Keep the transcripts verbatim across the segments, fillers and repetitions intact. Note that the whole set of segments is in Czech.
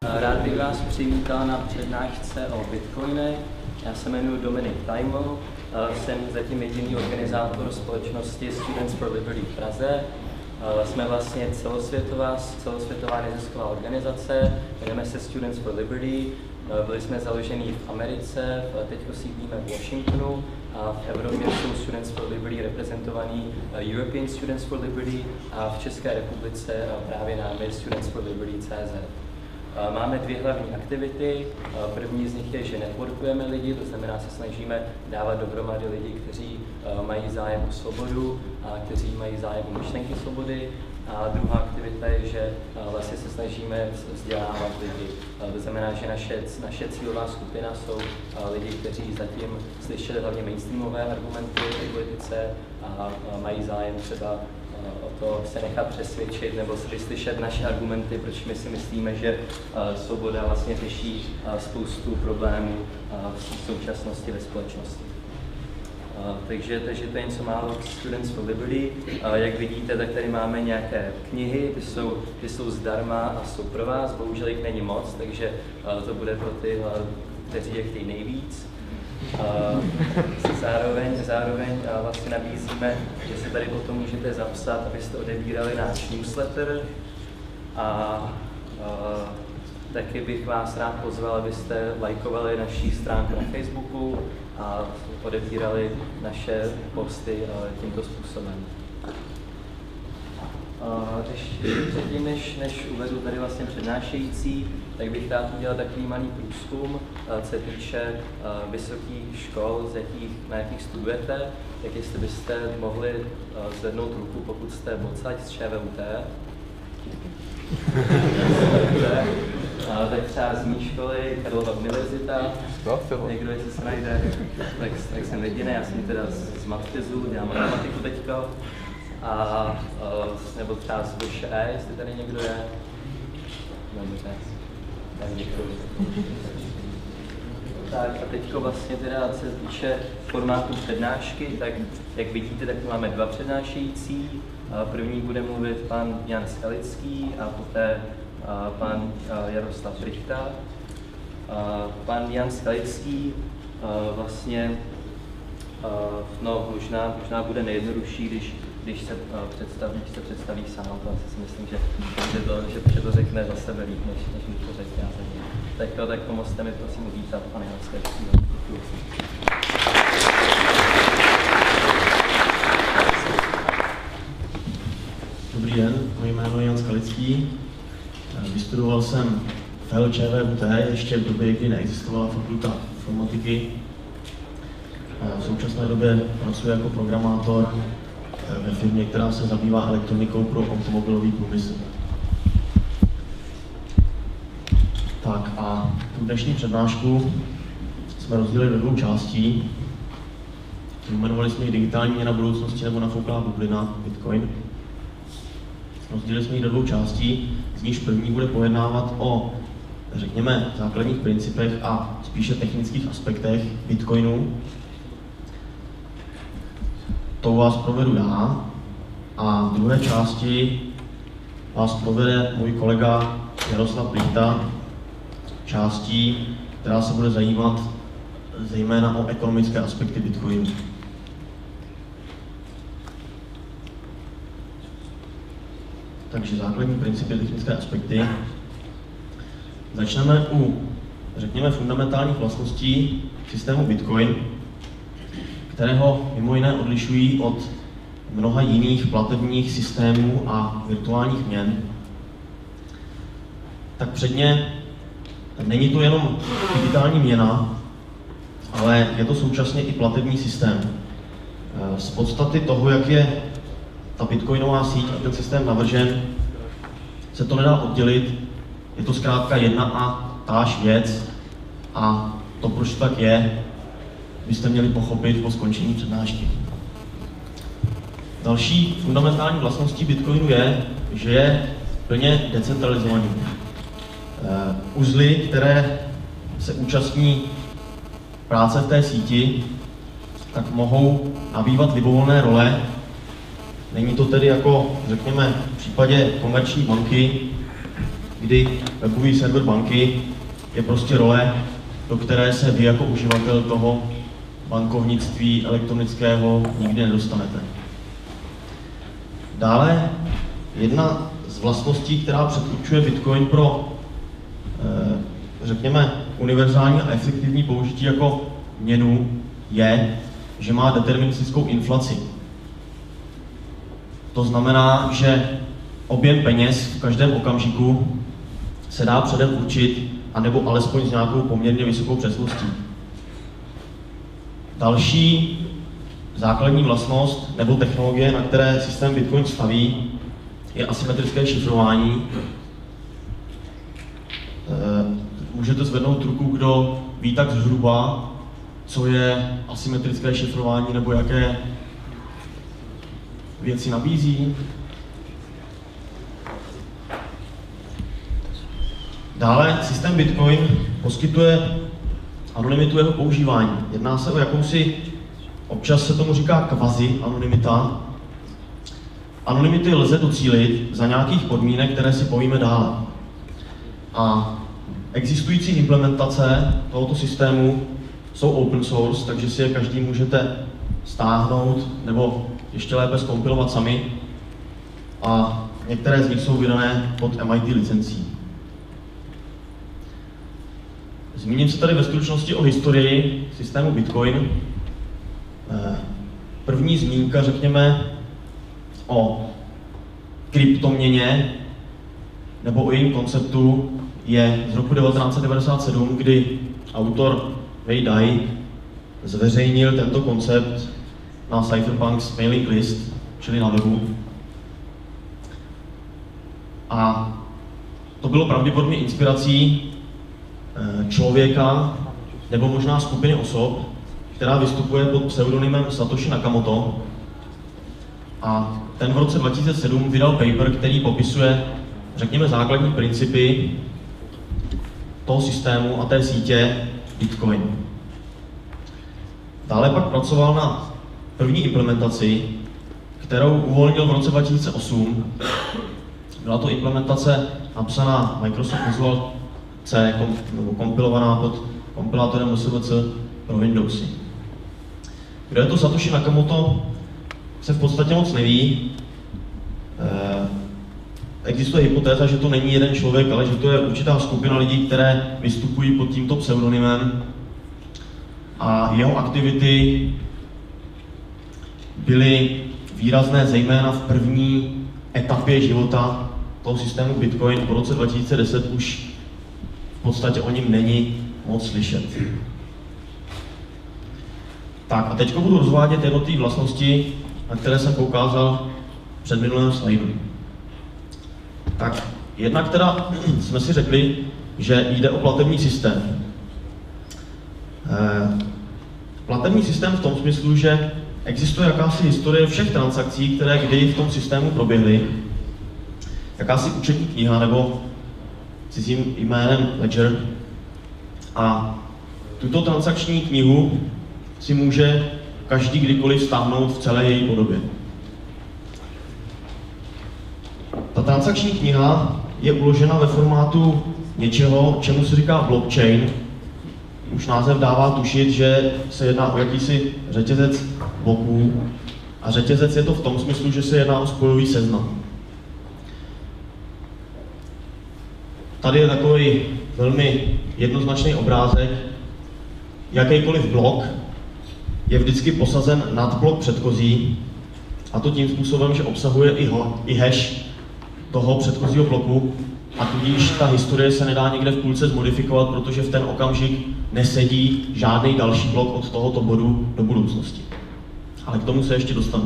Rád bych vás přivítal na přednášce o Bitcoinech. Já se jmenuji Dominik Tajml, jsem zatím jediný organizátor společnosti Students for Liberty v Praze. Jsme vlastně celosvětová, celosvětová nezisková organizace, jmenujeme se Students for Liberty. Byli jsme založeni v Americe, teď sídlíme v Washingtonu a v Evropě jsou Students for Liberty reprezentovaní European Students for Liberty a v České republice právě námi Students for Liberty tečka cé zet. Máme dvě hlavní aktivity. První z nich je, že networkujeme lidi, to znamená, se snažíme dávat dohromady lidi, kteří mají zájem o svobodu a kteří mají zájem o myšlenky svobody. A druhá aktivita je, že vlastně se snažíme vzdělávat lidi. To znamená, že naše, naše cílová skupina jsou lidi, kteří zatím slyšeli hlavně mainstreamové argumenty o politice a mají zájem třeba o to se nechat přesvědčit nebo si vyslyšet naše argumenty, proč my si myslíme, že uh, svoboda vlastně řeší uh, spoustu problémů uh, v současnosti ve společnosti. Uh, takže, takže to je něco málo Students for Liberty. Uh, jak vidíte, tak tady máme nějaké knihy, ty jsou, ty jsou zdarma a jsou pro vás, bohužel jich není moc, takže uh, to bude pro ty, uh, kteří je chtějí nejvíc. Uh, zároveň, zároveň uh, vlastně nabízíme, že se tady potom můžete zapsat, abyste odebírali náš newsletter a uh, taky bych vás rád pozval, abyste lajkovali naší stránku na Facebooku a odebírali naše posty uh, tímto způsobem. Uh, ještě předtím, než, než uvedu tady vlastně přednášející, tak bych rád udělal takový malý průzkum, uh, co se týče uh, vysokých škol, z jakých, na jakých studujete, tak jestli byste mohli uh, zvednout ruku, pokud jste odsaď z ČVUT. uh, tak třeba z mý školy, Karlova univerzita, někdo, jestli se najde, tak, tak jsem jediný, já jsem teda z, z Matfizu, dělám matematiku teďko. A uh, nebo třeba z V Š E, jestli tady někdo je. Dobře, tak děkuji. Tak a teďko vlastně teda, co se týče formátu přednášky, tak jak vidíte, tak tu máme dva přednášející. První bude mluvit pan Jan Skalický a poté uh, pan uh, Jaroslav Rychta. Uh, pan Jan Skalický uh, vlastně, uh, no možná, možná bude nejjednodušší, když Když se, uh, představí, když se představí sám, to asi si myslím, že, že, to, že, že to řekne za sebe líp, než, než mi to řekne já za něj. Tak, to, tak pomozte mi prosím uvítat, pane Jan Skalický. Dobrý den, moje jméno je Jan Skalický. Vystudoval jsem F L ČVUT ještě v době, kdy neexistovala fakulta informatiky. V současné době pracuji jako programátor ve firmě, která se zabývá elektronikou pro automobilový průmysl. Tak a tu dnešní přednášku jsme rozdělili do dvou částí. Jmenovali jsme ji digitální měna budoucnosti nebo nafouklá bublina Bitcoin. Rozdělili jsme ji do dvou částí, z níž první bude pojednávat o, řekněme, základních principech a spíše technických aspektech Bitcoinu. To vás provedu já a v druhé části vás provede můj kolega Jaroslav Rychta částí, která se bude zajímat zejména o ekonomické aspekty Bitcoinu. Takže základní principy, technické aspekty. Začneme u, řekněme, fundamentálních vlastností systému Bitcoin, kterého mimo jiné odlišují od mnoha jiných platebních systémů a virtuálních měn. Tak předně není to jenom digitální měna, ale je to současně i platební systém. Z podstaty toho, jak je ta bitcoinová síť a ten systém navržen, se to nedá oddělit. Je to zkrátka jedna a táž věc a to, proč tak je, byste měli pochopit po skončení přednášky. Další fundamentální vlastností Bitcoinu je, že je plně decentralizovaný. Uzly, které se účastní práce v té síti, tak mohou nabývat libovolné role. Není to tedy jako, řekněme, v případě komerční banky, kdy webový server banky je prostě role, do které se vy jako uživatel toho bankovnictví elektronického nikdy nedostanete. Dále jedna z vlastností, která předurčuje Bitcoin pro, řekněme, univerzální a efektivní použití jako měnu, je, že má deterministickou inflaci. To znamená, že objem peněz v každém okamžiku se dá předem určit, anebo alespoň s nějakou poměrně vysokou přesností. Další základní vlastnost nebo technologie, na které systém Bitcoin staví, je asymetrické šifrování. Můžete zvednout ruku, kdo ví tak zhruba, co je asymetrické šifrování nebo jaké věci nabízí. Dále systém Bitcoin poskytuje anonymitu jeho používání. Jedná se o jakousi, občas se tomu říká kvazi-anonymita. Anonymity lze docílit za nějakých podmínek, které si povíme dále. A existující implementace tohoto systému jsou open source, takže si je každý můžete stáhnout nebo ještě lépe zkompilovat sami. A některé z nich jsou vydané pod M I T licencí. Zmíním se tady ve stručnosti o historii systému Bitcoin. První zmínka, řekněme, o kryptoměně nebo o jejím konceptu je z roku devatenáct set devadesát sedm, kdy autor Wei Dai zveřejnil tento koncept na Cypherpunks mailing list, čili na webu. A to bylo pravděpodobně inspirací člověka nebo možná skupiny osob, která vystupuje pod pseudonymem Satoshi Nakamoto. A ten v roce dva tisíce sedm vydal paper, který popisuje, řekněme, základní principy toho systému a té sítě Bitcoin. Dále pak pracoval na první implementaci, kterou uvolnil v roce dva tisíce osm. Byla to implementace napsaná Microsoft Visual C, kom, nebo kompilovaná pod kompilátorem M S V C pro Windowsy. Kdo je to Satoshi Nakamoto, se v podstatě moc neví. E, existuje hypotéza, že to není jeden člověk, ale že to je určitá skupina lidí, které vystupují pod tímto pseudonymem. A jeho aktivity byly výrazné zejména v první etapě života toho systému Bitcoin. Po roce dva tisíce deset už v podstatě o něm není moc slyšet. Tak a teď budu rozvádět jednotlivé vlastnosti, na které jsem poukázal před minulém slajdu. Tak jedna, která jsme si řekli, že jde o platební systém. E, platební systém v tom smyslu, že existuje jakási historie všech transakcí, které kdy v tom systému proběhly. Jakási účetní kniha nebo cizím jménem Ledger. A tuto transakční knihu si může každý kdykoliv stáhnout v celé její podobě. Ta transakční kniha je uložena ve formátu něčeho, čemu se říká blockchain. Už název dává tušit, že se jedná o jakýsi řetězec bloků. A řetězec je to v tom smyslu, že se jedná o spojový seznam. Tady je takový velmi jednoznačný obrázek. Jakýkoliv blok je vždycky posazen nad blok předchozí, a to tím způsobem, že obsahuje i, ho, i hash toho předchozího bloku, a tudíž ta historie se nedá někde v půlce zmodifikovat, protože v ten okamžik nesedí žádný další blok od tohoto bodu do budoucnosti. Ale k tomu se ještě dostanu.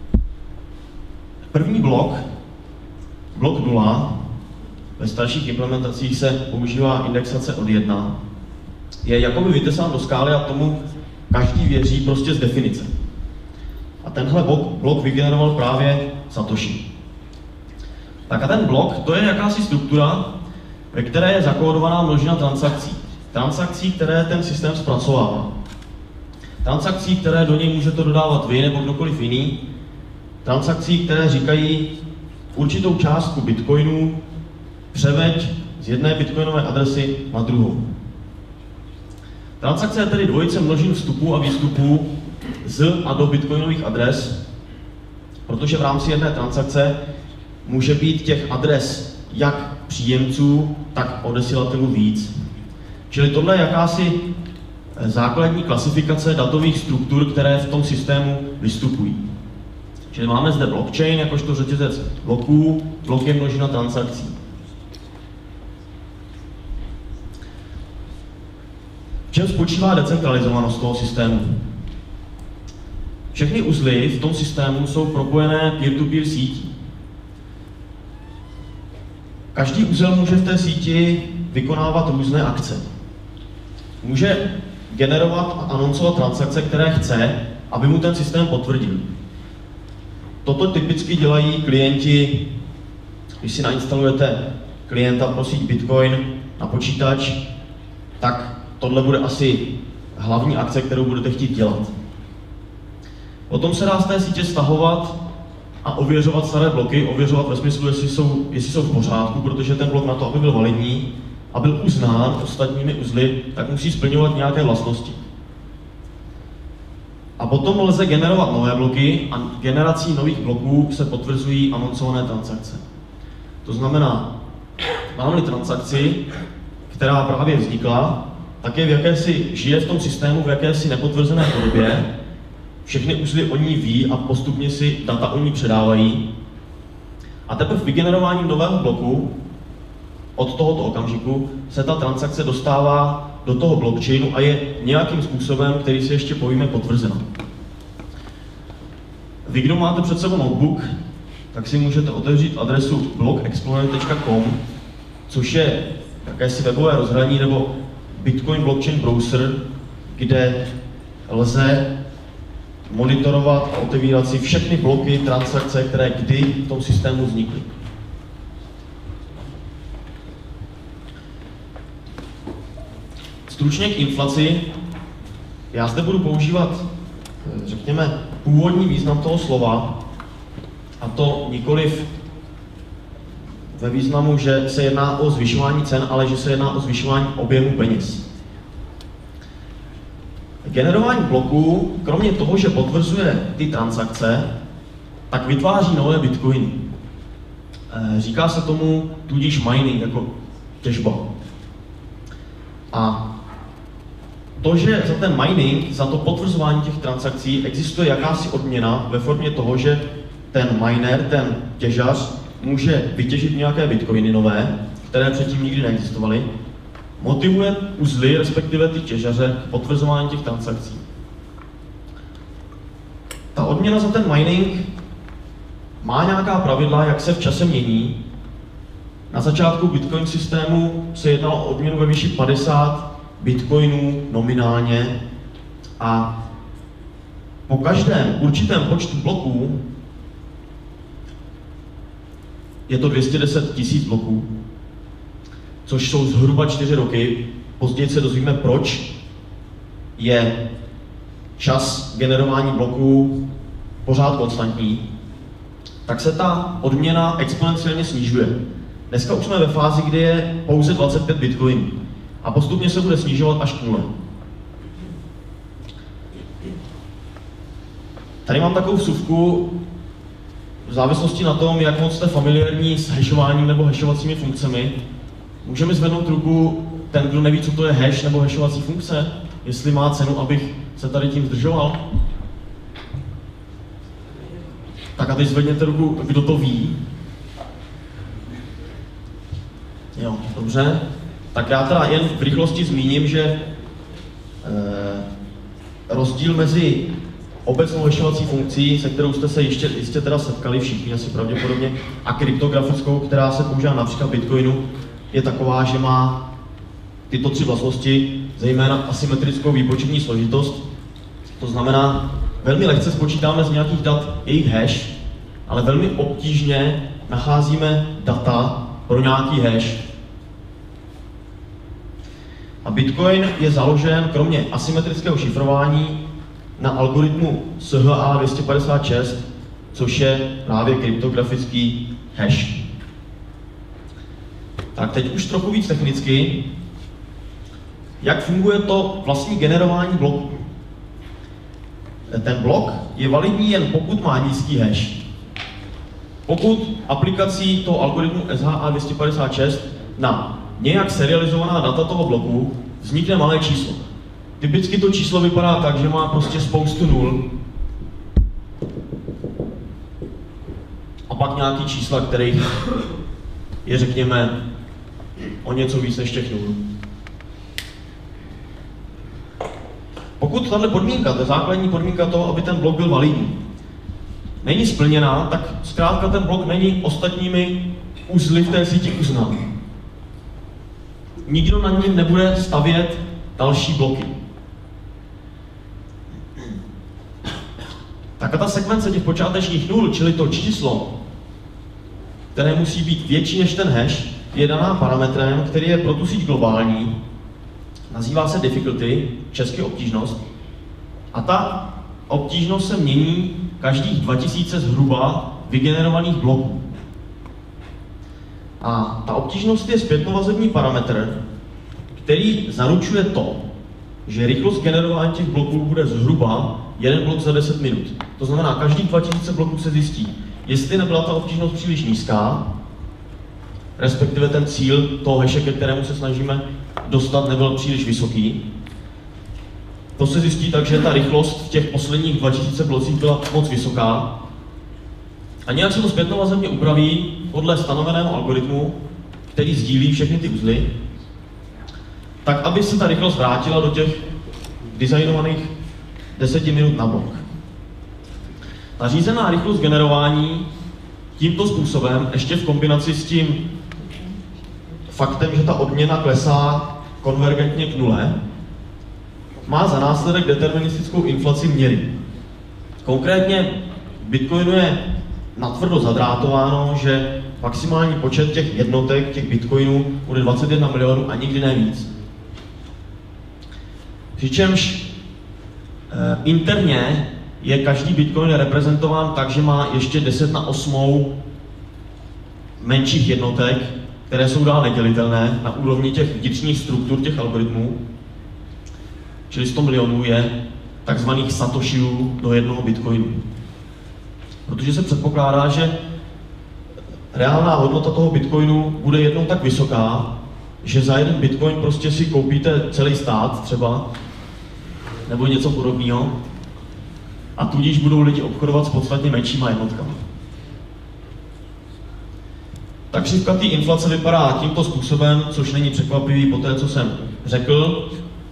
První blok, blok nula, ve starších implementacích se používá indexace od jedna, je jakoby vytesán do skály a tomu každý věří prostě z definice. A tenhle blok, blok vygeneroval právě Satoshi. Tak a ten blok, to je jakási struktura, ve které je zakódovaná množina transakcí. Transakcí, které ten systém zpracovává. Transakcí, které do něj můžete dodávat vy nebo kdokoliv jiný. Transakcí, které říkají určitou částku bitcoinů převeď z jedné bitcoinové adresy na druhou. Transakce je tedy dvojice množin vstupů a výstupů z a do bitcoinových adres, protože v rámci jedné transakce může být těch adres jak příjemců, tak odesílatelů víc. Čili tohle je jakási základní klasifikace datových struktur, které v tom systému vystupují. Čili máme zde blockchain jakožto řetězec bloků, blok je množina transakcí. V čem spočívá decentralizovanost toho systému? Všechny uzly v tom systému jsou propojené peer-to-peer sítí. Každý uzel může v té síti vykonávat různé akce. Může generovat a anoncovat transakce, které chce, aby mu ten systém potvrdil. Toto typicky dělají klienti, když si nainstalujete klienta pro síť Bitcoin na počítač, tak tohle bude asi hlavní akce, kterou budete chtít dělat. Potom se dá z té sítě stahovat a ověřovat staré bloky, ověřovat ve smyslu, jestli jsou, jestli jsou v pořádku, protože ten blok na to, aby byl validní a byl uznán ostatními uzly, tak musí splňovat nějaké vlastnosti. A potom lze generovat nové bloky a generací nových bloků se potvrzují anoncované transakce. To znamená, mám-li transakci, která právě vznikla, tak je v jakési, žije v tom systému v jakési nepotvrzené podobě, všechny uzly o ní ví a postupně si data o ní předávají. A teprve vygenerováním nového bloku od tohoto okamžiku se ta transakce dostává do toho blockchainu a je nějakým způsobem, který si ještě povíme, potvrzena. Vy, kdo máte před sebou notebook, tak si můžete otevřít adresu blog explorer tečka com, což je jakési webové rozhraní nebo Bitcoin Blockchain Browser, kde lze monitorovat a otevírat si všechny bloky, transakce, které kdy v tom systému vznikly. Stručně k inflaci. Já zde budu používat, řekněme, původní význam toho slova, a to nikoliv ve významu, že se jedná o zvyšování cen, ale že se jedná o zvyšování objemu peněz. Generování bloků, kromě toho, že potvrzuje ty transakce, tak vytváří nové bitcoiny. Říká se tomu tudíž mining, jako těžba. A to, že za ten mining, za to potvrzování těch transakcí existuje jakási odměna ve formě toho, že ten miner, ten těžař, může vytěžit nějaké bitcoiny nové, které předtím nikdy neexistovaly, motivuje uzly, respektive ty těžaře, k potvrzování těch transakcí. Ta odměna za ten mining má nějaká pravidla, jak se v čase mění. Na začátku Bitcoin systému se jednalo o odměnu ve výši padesát bitcoinů nominálně a po každém určitém počtu bloků, je to dvě stě deset tisíc bloků, což jsou zhruba čtyři roky. Později se dozvíme, proč je čas generování bloků pořád konstantní, tak se ta odměna exponenciálně snižuje. Dneska už jsme ve fázi, kdy je pouze dvacet pět bitcoinů a postupně se bude snižovat až k nule. Tady mám takovou vsuvku. V závislosti na tom, jak moc jste familiární s hashováním nebo hashovacími funkcemi, můžeme zvednout ruku ten, kdo neví, co to je hash nebo hashovací funkce, jestli má cenu, abych se tady tím zdržoval. Tak a teď zvedněte ruku, kdo to ví. Jo, dobře. Tak já teda jen v rychlosti zmíním, že eh, rozdíl mezi obecnou hashovací funkcí, se kterou jste se ještě, jistě teda setkali všichni asi pravděpodobně, a kryptografickou, která se používá například v Bitcoinu, je taková, že má tyto tři vlastnosti, zejména asymetrickou výpočetní složitost. To znamená, velmi lehce spočítáme z nějakých dat jejich hash, ale velmi obtížně nacházíme data pro nějaký hash. A Bitcoin je založen kromě asymetrického šifrování na algoritmu S H A dvě stě padesát šest, což je právě kryptografický hash. Tak teď už trochu víc technicky. Jak funguje to vlastní generování bloku? Ten blok je validní jen pokud má nízký hash. Pokud aplikací toho algoritmu S H A dvě stě padesát šest na nějak serializovaná data toho bloku vznikne malé číslo. Typicky to číslo vypadá tak, že má prostě spoustu nul a pak nějaký čísla, kterých je, řekněme, o něco víc než těch nul. Pokud tahle podmínka, to je základní podmínka toho, aby ten blok byl validní, není splněná, tak zkrátka ten blok není ostatními uzly v té síti uznán. Nikdo na něm nebude stavět další bloky. Tak a ta sekvence těch počátečních nul, čili to číslo, které musí být větší než ten hash, je daná parametrem, který je pro tu síť globální. Nazývá se difficulty, česky obtížnost. A ta obtížnost se mění každých dva tisíce zhruba vygenerovaných bloků. A ta obtížnost je zpětnovazební parametr, který zaručuje to, že rychlost generování těch bloků bude zhruba jeden blok za deset minut. To znamená, každých dva tisíce bloků se zjistí, jestli nebyla ta obtížnost příliš nízká, respektive ten cíl toho hashe, ke kterému se snažíme dostat, nebyl příliš vysoký. To se zjistí tak, že ta rychlost v těch posledních dva tisíce blocích byla moc vysoká. A nějak se to zpětnovazebně upraví podle stanoveného algoritmu, který sdílí všechny ty uzly, tak aby se ta rychlost vrátila do těch designovaných deseti minut na blok. Ta řízená rychlost generování tímto způsobem, ještě v kombinaci s tím faktem, že ta odměna klesá konvergentně k nule, má za následek deterministickou inflaci měry. Konkrétně v Bitcoinu je natvrdo zadrátováno, že maximální počet těch jednotek, těch bitcoinů, bude dvacet jedna milionů a nikdy ne víc. Přičemž e, interně je každý bitcoin reprezentován tak, že má ještě deset na osmou menších jednotek, které jsou dál nedělitelné na úrovni těch vnitřních struktur těch algoritmů. Čili sto milionů je takzvaných satošiů do jednoho bitcoinu. Protože se předpokládá, že reálná hodnota toho bitcoinu bude jednou tak vysoká, že za jeden bitcoin prostě si koupíte celý stát třeba, nebo něco podobného, a tudíž budou lidi obchodovat s podstatně menšíma jednotkami. Ta křivka té inflace vypadá tímto způsobem, což není překvapivý po té, co jsem řekl.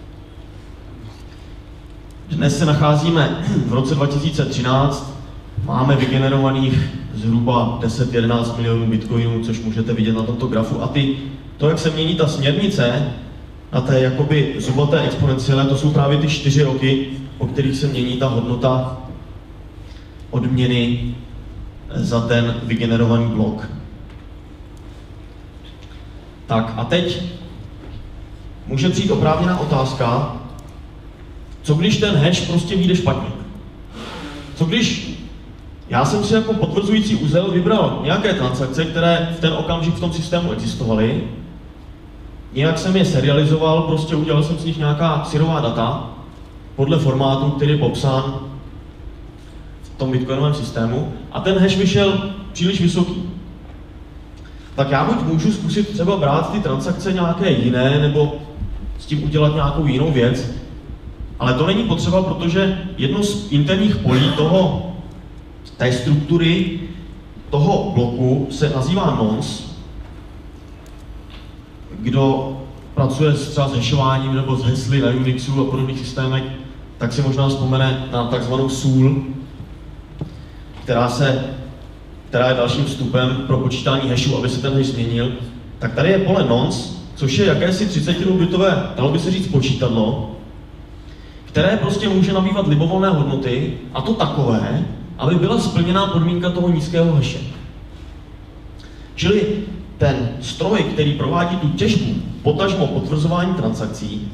Dnes se nacházíme v roce dva tisíce třináct, máme vygenerovaných zhruba deset jedenáct milionů bitcoinů, což můžete vidět na tomto grafu. A ty, to, jak se mění ta směrnice na té jakoby zubaté exponenciále, to jsou právě ty čtyři roky, po kterých se mění ta hodnota odměny za ten vygenerovaný blok. Tak a teď může přijít oprávněná otázka, co když ten hash prostě vyjde špatně? Co když já jsem si jako potvrzující uzel vybral nějaké transakce, které v ten okamžik v tom systému existovaly, nějak jsem je serializoval, prostě udělal jsem z nich nějaká syrová data podle formátu, který je popsán v tom bitcoinovém systému, a ten hash vyšel příliš vysoký. Tak já buď můžu zkusit třeba brát ty transakce nějaké jiné, nebo s tím udělat nějakou jinou věc, ale to není potřeba, protože jedno z interních polí toho, té struktury toho bloku se nazývá nonce. Kdo pracuje třeba s hashováním nebo s hesly na Unixu a podobných systémech, tak si možná vzpomene na takzvanou sůl, která, se, která je dalším vstupem pro počítání hashu, aby se ten hash změnil. Tak tady je pole nonce, což je jakési třicetibitové, dalo by se říct, počítadlo, které prostě může nabývat libovolné hodnoty, a to takové, aby byla splněná podmínka toho nízkého hashe. Čili ten stroj, který provádí tu těžbu, potažmo potvrzování transakcí,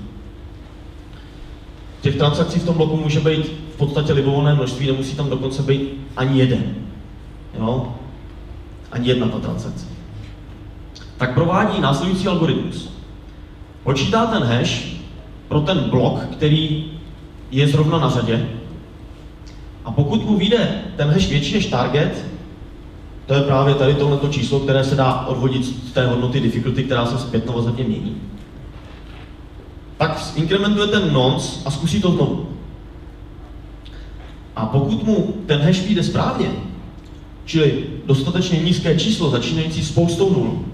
těch transakcí v tom bloku může být v podstatě libovolné množství, nemusí tam dokonce být ani jeden. Jo? Ani jedna ta transakce. tak provádí následující algoritmus. Počítá ten hash pro ten blok, který je zrovna na řadě, a pokud mu vyjde ten hash větší než target, to je právě tady tohleto číslo, které se dá odvodit z té hodnoty difficulty, která se zpětnovazebně mění, tak inkrementuje ten nonce a zkusí to znovu. A pokud mu ten hash vyjde správně, čili dostatečně nízké číslo začínající spoustou nul,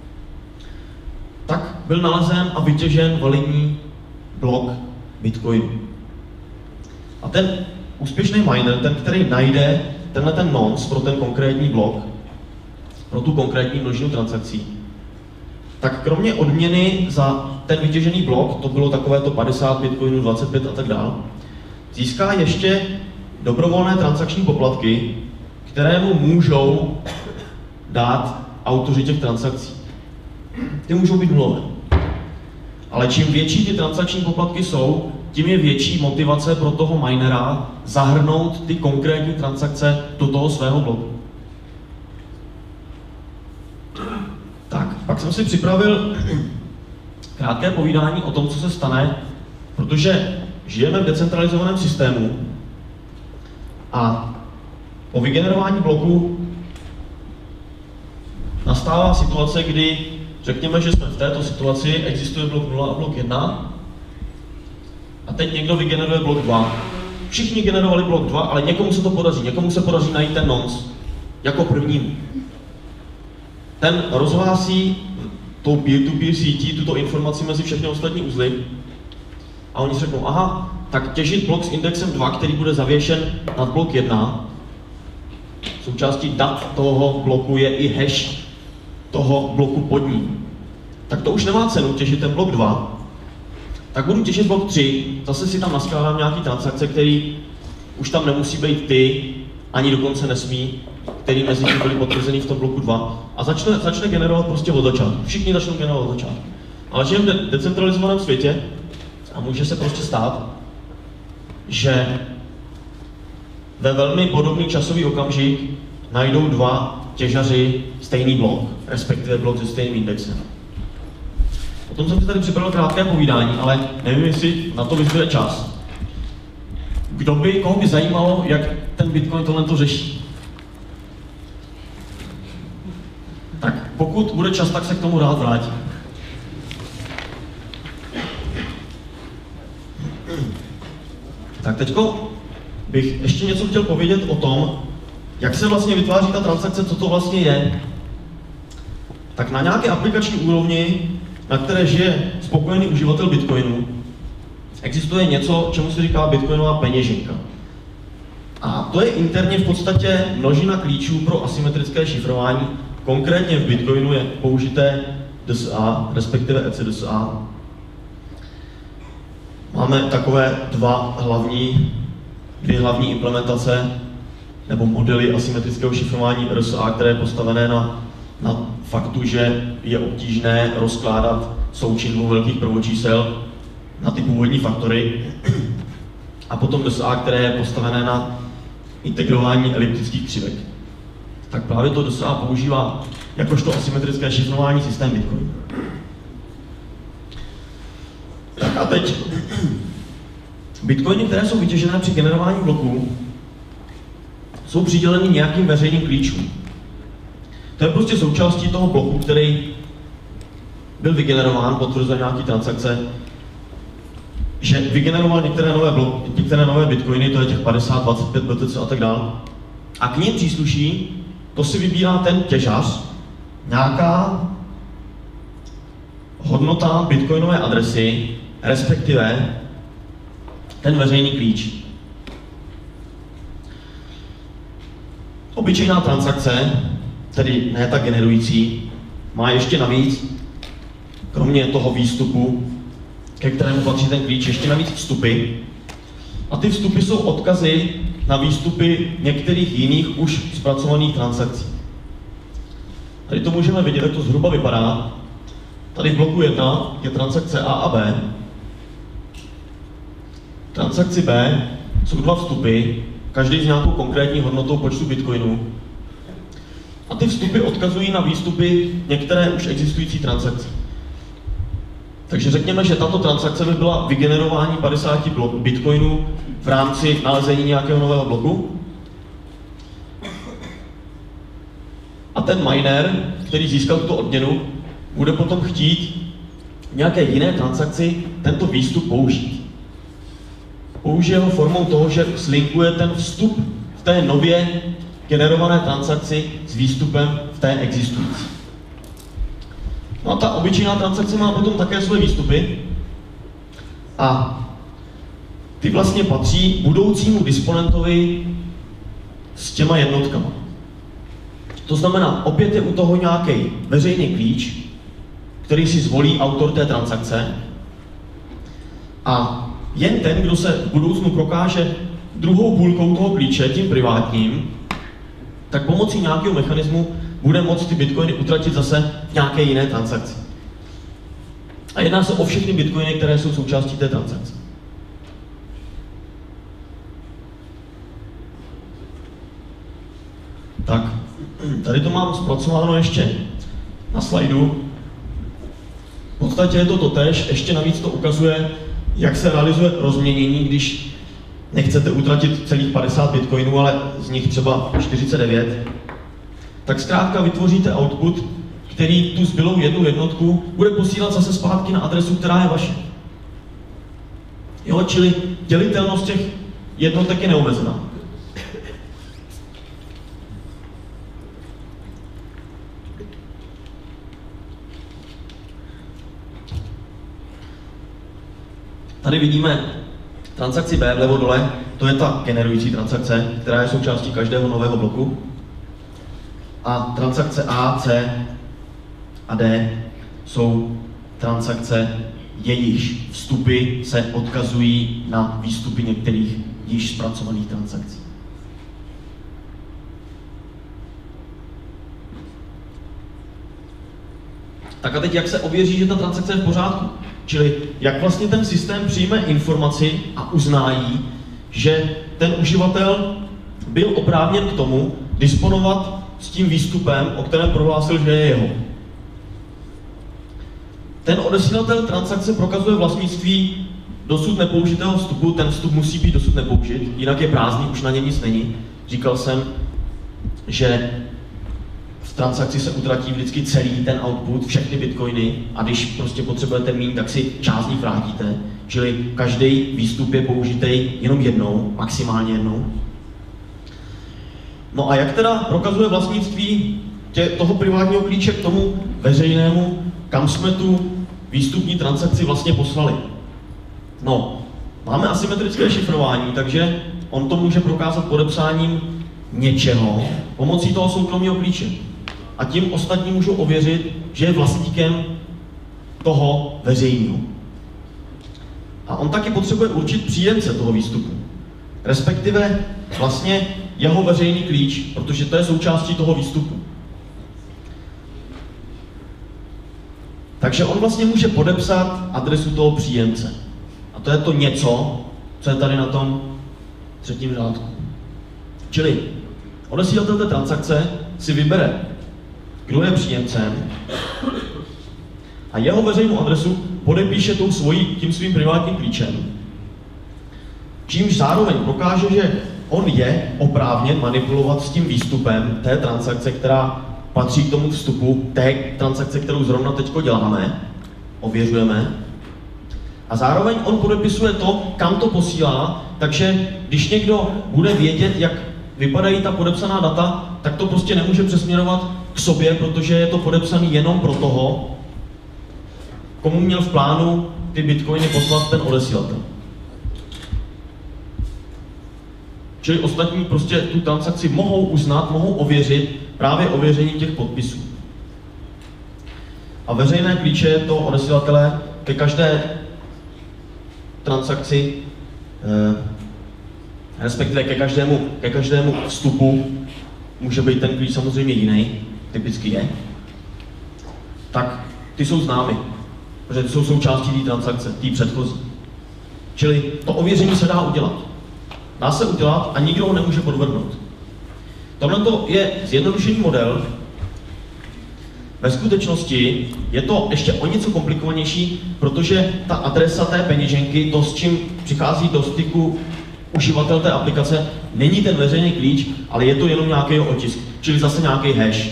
tak byl nalezen a vytěžen validní blok Bitcoinu. A ten úspěšný miner, ten, který najde tenhle ten nonce pro ten konkrétní blok, pro tu konkrétní množinu transakcí, tak kromě odměny za ten vytěžený blok, to bylo takové to padesát bitcoinů, dvacet pět a tak dále, získá ještě dobrovolné transakční poplatky, které mu můžou dát autoři těch transakcí. Ty můžou být nulové. Ale čím větší ty transakční poplatky jsou, tím je větší motivace pro toho minera zahrnout ty konkrétní transakce do toho svého bloku. Tak, pak jsem si připravil krátké povídání o tom, co se stane, protože žijeme v decentralizovaném systému a po vygenerování bloku nastává situace, kdy řekněme, že jsme v této situaci, existuje blok nula a blok jedna a teď někdo vygeneruje blok dva. Všichni generovali blok dva, ale někomu se to podaří, někomu se podaří najít ten nonce jako první. Ten rozhlásí tou peer-to-peer sítí tuto informaci mezi všechny ostatní uzly a oni řeknou, aha, tak těžit blok s indexem dva, který bude zavěšen nad blok jedna, součástí dat toho bloku je i hash toho bloku pod ním. Tak to už nemá cenu těžit ten blok dva, tak budu těžit blok tři, zase si tam naskládám nějaký transakce, který už tam nemusí být ty, ani dokonce nesmí, který mezi tím byly potvrzený v tom bloku dva a začne, začne generovat prostě od začátku. Všichni začnou generovat od začátku. Ale žijeme v de- decentralizovaném světě a může se prostě stát, že ve velmi podobný časový okamžik najdou dva těžaři stejný blok, respektive blok se stejným indexem. O tom jsem si tady připravil krátké povídání, ale nevím, jestli na to vyzběje čas. Kdo by, koho by zajímalo, jak ten Bitcoin tohle to řeší? Tak pokud bude čas, tak se k tomu rád vrátím. Tak teďko bych ještě něco chtěl povědět o tom, jak se vlastně vytváří ta transakce, co to vlastně je. Tak na nějaké aplikační úrovni, na které žije spokojený uživatel Bitcoinu, existuje něco, čemu se říká bitcoinová peněženka. A to je interně v podstatě množina klíčů pro asymetrické šifrování. Konkrétně v Bitcoinu je použité D S A, respektive E C D S A. Máme takové dva hlavní, dvě hlavní implementace nebo modely asymetrického šifrování R S A, které je postavené na, na faktu, že je obtížné rozkládat součin dvou velkých prvočísel na ty původní faktory. A potom D S A, které je postavené na integrování eliptických křivek. Tak právě to D S A používá jakožto asymetrické šifrování systém Bitcoin. Tak a teď Bitcoiny, které jsou vytěžené při generování bloků, jsou přiděleny nějakým veřejným klíčům. To je prostě součástí toho bloku, který byl vygenerován, potvrzuje nějaký transakce, že vygeneroval některé nové, blok, některé nové bitcoiny, to je těch padesát, dvacet pět, B T C a tak dále. A k nim přísluší, to si vybírá ten těžař, nějaká hodnota bitcoinové adresy, respektive ten veřejný klíč. Obyčejná transakce, tedy ne tak generující, má ještě navíc, kromě toho výstupu, ke kterému patří ten klíč, ještě navíc vstupy. A ty vstupy jsou odkazy na výstupy některých jiných už zpracovaných transakcí. Tady to můžeme vidět, jak to zhruba vypadá. Tady v bloku jedna je transakce A a B. V transakci B jsou dva vstupy, každý s nějakou konkrétní hodnotou počtu bitcoinů. A ty vstupy odkazují na výstupy některé už existující transakce. Takže řekněme, že tato transakce by byla vygenerování padesáti bitcoinů v rámci nalezení nějakého nového bloku. A ten miner, který získal tuto odměnu, bude potom chtít v nějaké jiné transakci tento výstup použít. Použije ho formou toho, že slinkuje ten vstup v té nově generované transakci s výstupem v té existující. No a ta obyčejná transakce má potom také své výstupy a ty vlastně patří budoucímu disponentovi s těma jednotkama. To znamená, opět je u toho nějaký veřejný klíč, který si zvolí autor té transakce a jen ten, kdo se v budoucnu prokáže druhou půlkou toho klíče, tím privátním, tak pomocí nějakého mechanismu bude moct ty bitcoiny utratit zase v nějaké jiné transakci. A jedná se o všechny bitcoiny, které jsou součástí té transakce. Tak, tady to mám zpracováno ještě na slajdu. V podstatě je to totéž, ještě navíc to ukazuje, jak se realizuje rozměnění, když nechcete utratit celých padesát bitcoinů, ale z nich třeba čtyřicet devět. Tak zkrátka vytvoříte output, který tu zbylou jednu jednotku bude posílat zase zpátky na adresu, která je vaše. Jo, čili dělitelnost těch jednotek je neomezená. Tady vidíme transakci B vlevo dole, to je ta generující transakce, která je součástí každého nového bloku. A transakce A, C a D jsou transakce, jejichž vstupy se odkazují na výstupy některých již zpracovaných transakcí. Tak a teď jak se ověří, že ta transakce je v pořádku? Čili jak vlastně ten systém přijme informaci a uznájí, že ten uživatel byl oprávněn k tomu disponovat s tím výstupem, o kterém prohlásil, že je jeho. Ten odesílatel transakce prokazuje vlastnictví dosud nepoužitého vstupu, ten vstup musí být dosud nepoužit, jinak je prázdný, už na něm nic není. Říkal jsem, že v transakci se utratí vždycky celý ten output, všechny bitcoiny, a když prostě potřebujete mít, tak si část z nich vrátíte. Čili každý výstup je použitý jenom jednou, maximálně jednou. No a jak teda prokazuje vlastnictví tě, toho privátního klíče k tomu veřejnému, kam jsme tu výstupní transakci vlastně poslali? No, máme asymetrické šifrování, takže on to může prokázat podepsáním něčeho pomocí toho soukromého klíče. A tím ostatní můžou ověřit, že je vlastníkem toho veřejného. A on taky potřebuje určit příjemce toho výstupu. Respektive vlastně jeho veřejný klíč, protože to je součástí toho výstupu. Takže on vlastně může podepsat adresu toho příjemce. A to je to něco, co je tady na tom třetím řádku. Čili odesílatel té transakce si vybere, kdo je příjemcem, a jeho veřejnou adresu podepíše tou svojí, tím svým privátním klíčem, čímž zároveň prokáže, že on je oprávněn manipulovat s tím výstupem té transakce, která patří k tomu vstupu té transakce, kterou zrovna teďko děláme, ověřujeme. A zároveň on podepisuje to, kam to posílá, takže když někdo bude vědět, jak vypadají ta podepsaná data, tak to prostě nemůže přesměrovat k sobě, protože je to podepsaný jenom pro toho, komu měl v plánu ty bitcoiny poslat ten odesílatel. Čili ostatní prostě tu transakci mohou uznat, mohou ověřit právě ověřením těch podpisů. A veřejné klíče toho odesílatele ke každé transakci, eh, respektive ke každému, ke každému vstupu, může být ten klíč samozřejmě jiný, typicky je, tak ty jsou známy, protože ty jsou součástí té transakce, té předchozí. Čili to ověření se dá udělat. Dá se udělat a nikdo ho nemůže podvrhnout. Tohle je zjednodušený model, Ve skutečnosti je to ještě o něco komplikovanější, protože ta adresa té peněženky, to, s čím přichází do styku uživatel té aplikace, není ten veřejný klíč, ale je to jenom nějaký otisk, čili zase nějaký hash.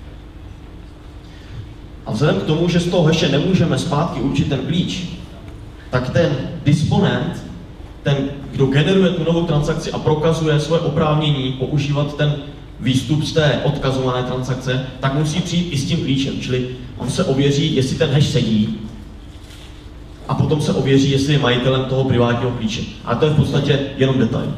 A vzhledem k tomu, že z toho hashe nemůžeme zpátky určit ten klíč, tak ten disponent, ten, kdo generuje tu novou transakci a prokazuje svoje oprávnění používat ten výstup z té odkazované transakce, tak musí přijít i s tím klíčem, čili on se ověří, jestli ten hash sedí, a potom se ověří, jestli je majitelem toho privátního klíče. A to je v podstatě jenom detail.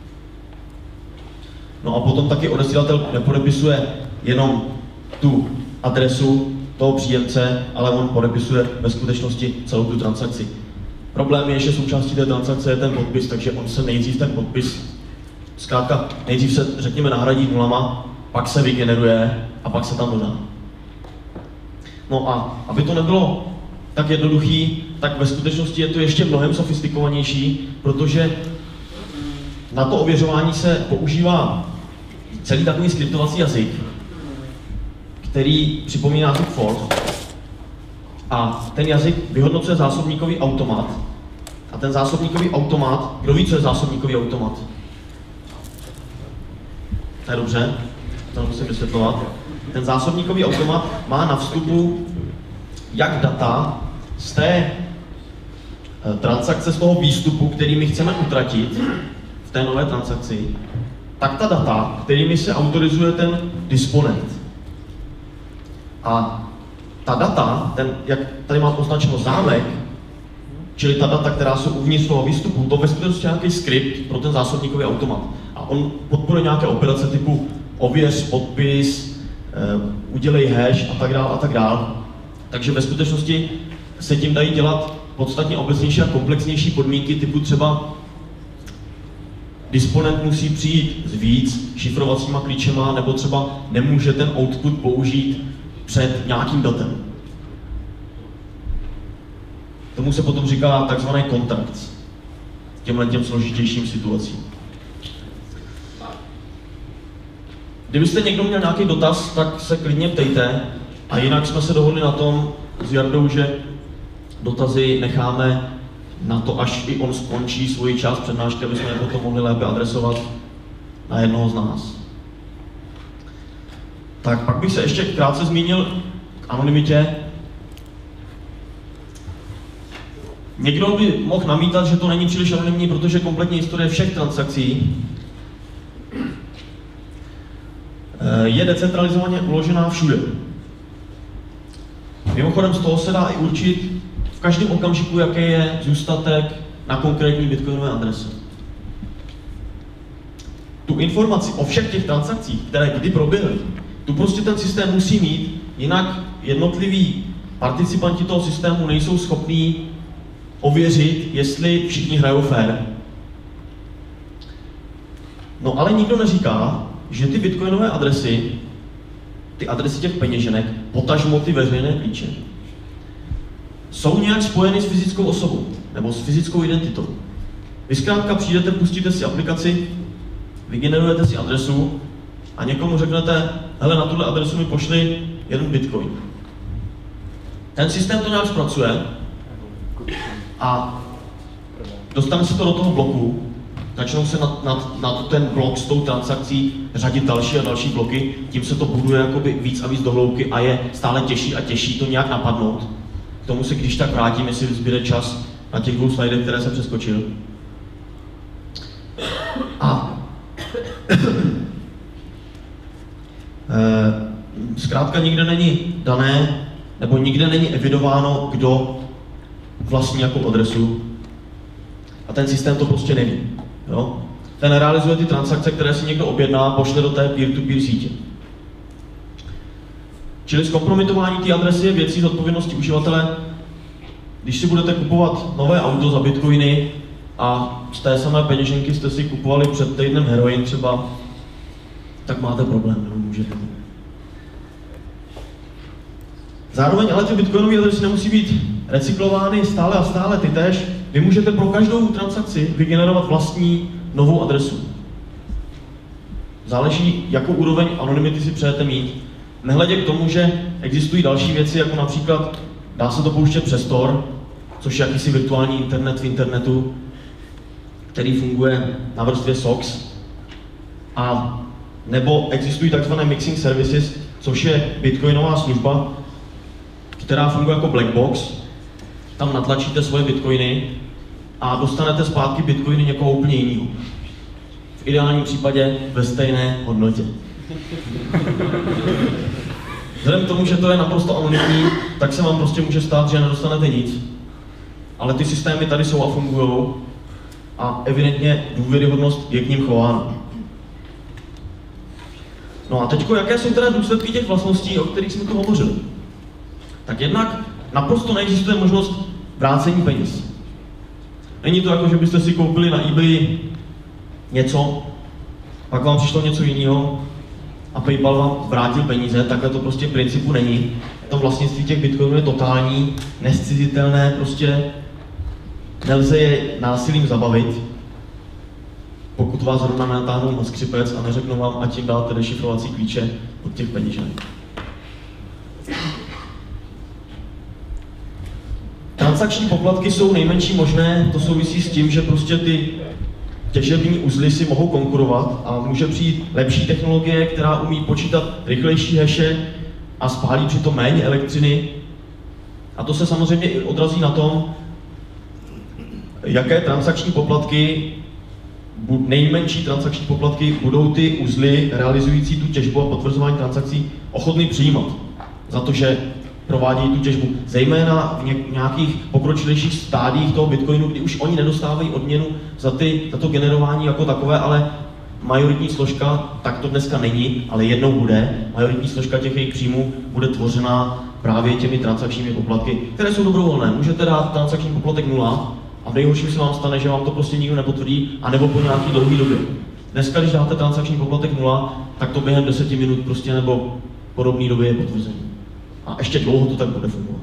No a potom taky odesílatel nepodepisuje jenom tu adresu toho příjemce, ale on podepisuje ve skutečnosti celou tu transakci. Problém je, že součástí té transakce je ten podpis, takže on se nejdřív ten podpis, zkrátka nejdřív se, řekněme, nahradí nulama, pak se vygeneruje a pak se tam dodá. No a aby to nebylo tak jednoduchý, tak ve skutečnosti je to ještě mnohem sofistikovanější, protože na to ověřování se používá celý takový skriptovací jazyk, který připomíná typ for. A ten jazyk vyhodnocuje zásobníkový automat. A ten zásobníkový automat, kdo ví, co je zásobníkový automat? To je dobře, to nemusím vysvětlovat. Ten zásobníkový automat má na vstupu jak data z té transakce, z toho výstupu, který my chceme utratit v té nové transakci, tak ta data, kterými se autorizuje ten disponent. A ta data, ten, jak tady mám označeno zámek, čili ta data, která jsou uvnitř toho výstupu, to ve skutečnosti nějaký skript pro ten zásobníkový automat. A on podporuje nějaké operace typu ověř, podpis, e, udělej hash a tak dále a tak dále. Takže ve skutečnosti se tím dají dělat podstatně obecnější a komplexnější podmínky typu třeba disponent musí přijít s víc šifrovacíma klíčema, nebo třeba nemůže ten output použít před nějakým datem. Tomu se potom říká takzvaný kontrakt těmhle těm složitějším situacím. Kdybyste někdo měl nějaký dotaz, tak se klidně ptejte, a jinak jsme se dohodli na tom s Jardou, že dotazy necháme na to, až i on skončí svoji část přednášky, aby jsme je potom mohli lépe adresovat na jednoho z nás. Tak pak bych se ještě krátce zmínil k anonymitě. Někdo by mohl namítat, že to není příliš anonymní, protože kompletní historie všech transakcí je decentralizovaně uložená všude. Mimochodem z toho se dá i určit v každém okamžiku, jaký je zůstatek na konkrétní bitcoinové adrese. Tu informaci o všech těch transakcích, které kdy proběhly, tu prostě ten systém musí mít, jinak jednotliví participanti toho systému nejsou schopní ověřit, jestli všichni hrajou fair. No ale nikdo neříká, že ty bitcoinové adresy, ty adresy těch peněženek, potažmo ty veřejné klíče, jsou nějak spojeny s fyzickou osobou, nebo s fyzickou identitou. Vy zkrátka přijdete, pustíte si aplikaci, vygenerujete si adresu a někomu řeknete, hele, na tuhle adresu mi pošli jeden bitcoin. Ten systém to nějak zpracuje a dostane se to do toho bloku, začnou se na, na, na ten blok s tou transakcí řadit další a další bloky, tím se to buduje jakoby víc a víc do hloubky a je stále těžší a těžší to nějak napadnout. K tomu se když tak vrátím, jestli zbyde čas na těch dvou slajdech, které jsem přeskočil. A zkrátka nikde není dané, nebo nikde není evidováno, kdo vlastní jakou adresu. A ten systém to prostě neví. Jo? Ten realizuje ty transakce, které si někdo objedná, pošle do té peer-to-peer sítě. Čili zkompromitování té adresy je věcí z odpovědnosti uživatele. Když si budete kupovat nové auto za bitcoiny a z té samé peněženky jste si kupovali před týdnem heroin třeba, tak máte problém, nebo můžete. Zároveň ale ty bitcoinové adresy nemusí být recyklovány stále a stále ty též. Vy můžete pro každou transakci vygenerovat vlastní novou adresu. Záleží, jakou úroveň anonymity si přejete mít. Nehledě k tomu, že existují další věci, jako například dá se to pouštět přes Tor, což je jakýsi virtuální internet v internetu, který funguje na vrstvě S O X. A nebo existují takzvané mixing services, což je bitcoinová služba, která funguje jako black box. Tam natlačíte svoje bitcoiny a dostanete zpátky bitcoiny někoho úplně jiného. V ideálním případě ve stejné hodnotě. Vzhledem k tomu, že to je naprosto anonymní, tak se vám prostě může stát, že nedostanete nic. Ale ty systémy tady jsou a fungují a evidentně důvěryhodnost je k ním chována. No a teďko, jaké jsou teda důsledky těch vlastností, o kterých jsme tu hovořili? Tak jednak naprosto neexistuje možnost vrácení peněz. Není to jako, že byste si koupili na eBay něco, pak vám přišlo něco jiného a PayPal vám vrátil peníze, takhle to prostě v principu není. To vlastnictví těch bitcoinů je totální, nezcizitelné, prostě nelze je násilím zabavit, pokud vás zrovna natáhnou na skřipec a neřeknou vám, ať jim dáte dešifrovací klíče od těch peněženek. Transakční poplatky jsou nejmenší možné, to souvisí s tím, že prostě ty těžební uzly si mohou konkurovat a může přijít lepší technologie, která umí počítat rychlejší haše a spálí přitom méně elektřiny. A to se samozřejmě i odrazí na tom, jaké transakční poplatky, nejmenší transakční poplatky budou ty uzly realizující tu těžbu a potvrzování transakcí ochotny přijímat. Za to, že provádějí tu těžbu. Zejména v nějakých pokročilejších stádiích toho bitcoinu, kdy už oni nedostávají odměnu za, ty, za to generování jako takové, ale majoritní složka, tak to dneska není, ale jednou bude, majoritní složka těch jejich příjmů bude tvořena právě těmi transakčními poplatky, které jsou dobrovolné. Můžete dát transakční poplatek nula a v nejhorším se vám stane, že vám to prostě nikdo nepotvrdí, anebo po nějaký dlouhý době. Dneska, když dáte transakční poplatek nula, tak to během deseti minut prostě nebo podobné době je potvrzení. A ještě dlouho to tak bude fungovat.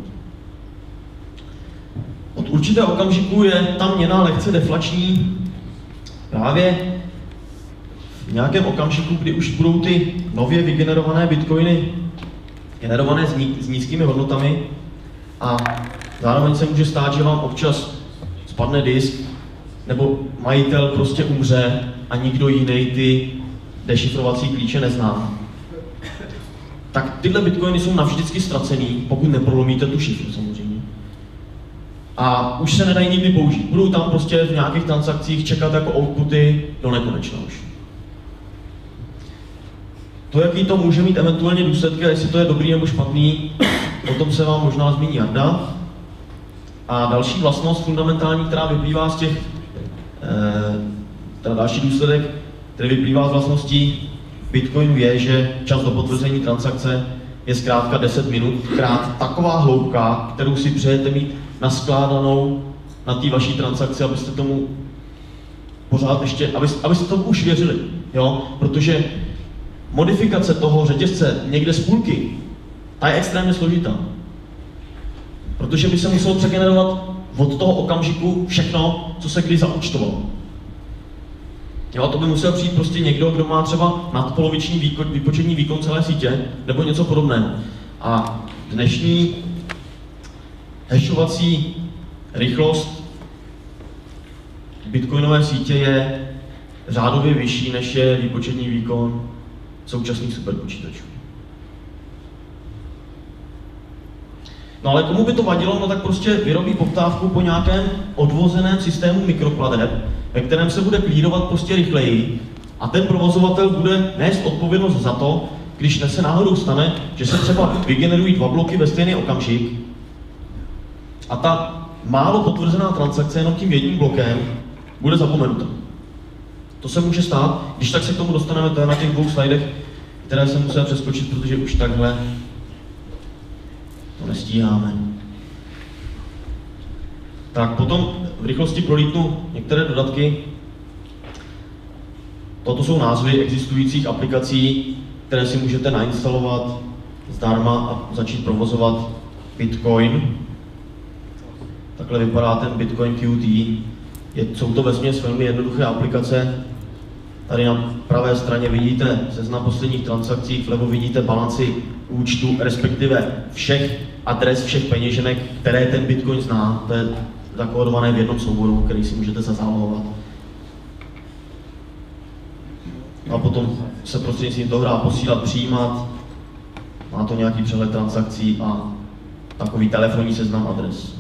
Od určitého okamžiku je ta měna lehce deflační. Právě v nějakém okamžiku, kdy už budou ty nově vygenerované bitcoiny generované s, ní, s nízkými hodnotami a zároveň se může stát, že vám občas spadne disk nebo majitel prostě umře a nikdo jiný ty dešifrovací klíče nezná. Tak tyhle bitcoiny jsou navždycky ztracený, pokud neprolomíte tu šifru samozřejmě. A už se nedají nikdy použít. Budou tam prostě v nějakých transakcích čekat jako outputy do nekonečna už. To, jaký to může mít eventuálně důsledky, jestli to je dobrý nebo špatný, o tom se vám možná zmíní Jarda. A další vlastnost fundamentální, která vyplývá z těch, eh, teda další důsledek, který vyplývá z vlastností Bitcoinu je, že čas do potvrzení transakce je zkrátka deset minut, krát taková hloubka, kterou si přejete mít naskládanou na té vaší transakci, abyste tomu pořád ještě, abyste, abyste tomu už věřili, jo? Protože modifikace toho řetězce někde z půlky, ta je extrémně složitá. Protože by se muselo přegenerovat od toho okamžiku všechno, co se kdy zaúčtovalo. Jo, to by musel přijít prostě někdo, kdo má třeba nadpoloviční výko, výpočetní výkon celé sítě, nebo něco podobného. A dnešní hashovací rychlost bitcoinové sítě je řádově vyšší, než je výpočetní výkon současných superpočítačů. No ale komu by to vadilo, no tak prostě vyrobí poptávku po nějakém odvozeném systému mikroplateb, ve kterém se bude klírovat prostě rychleji a ten provozovatel bude nést odpovědnost za to, když se náhodou stane, že se třeba vygenerují dva bloky ve stejný okamžik a ta málo potvrzená transakce jenom tím jedním blokem bude zapomenuta. To se může stát, když tak se k tomu dostaneme tady na těch dvou slajdech, které jsem musel přeskočit, protože už takhle to nestíháme. Tak potom v rychlosti prolítnu některé dodatky. Toto jsou názvy existujících aplikací, které si můžete nainstalovat zdarma a začít provozovat Bitcoin. Takhle vypadá ten Bitcoin Q T. Je, jsou to vesměs velmi jednoduché aplikace, Tady na pravé straně vidíte seznam posledních transakcí, vlevo vidíte balanci účtu, respektive všech adres, všech peněženek, které ten Bitcoin zná. To je zakódované v jednom souboru, který si můžete zazálohovat. A potom se prostřednictvím toho dá posílat, přijímat. Má to nějaký přehled transakcí a takový telefonní seznam adres.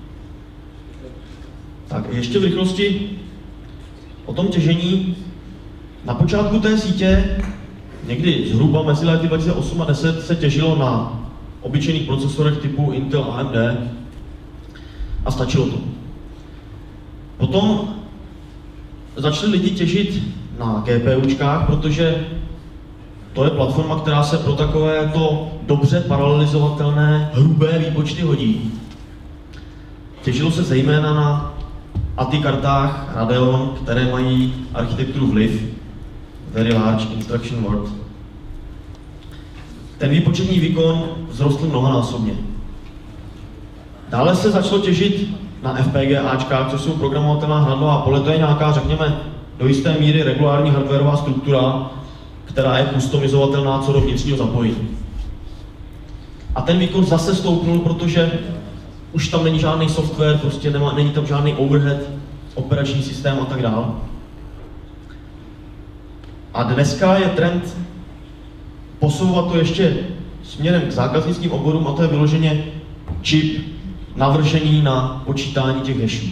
Tak ještě v rychlosti o tom těžení. Na počátku té sítě, někdy zhruba mezi lety dva tisíce osm a dva tisíce deset, se těžilo na obyčejných procesorech typu Intel a A M D a stačilo to. Potom začali lidi těžit na GPUčkách, protože to je platforma, která se pro takovéto dobře paralelizovatelné hrubé výpočty hodí. Těžilo se zejména na A T I kartách Radeon, které mají architekturu vliv, Very Large Instruction Word. Ten výpočetní výkon vzrostl mnohonásobně. Dále se začalo těžit na F P G Ačkách, což jsou programovatelná hladová pole. To je nějaká, řekněme, do jisté míry regulární hardwareová struktura, která je customizovatelná co do vnitřního zapojení. A ten výkon zase stoupnul, protože už tam není žádný software, prostě nemá, není tam žádný overhead, operační systém a tak dále. A dneska je trend posouvat to ještě směrem k zákaznickým oborům, a to je vyloženě čip navržený na počítání těch hashů.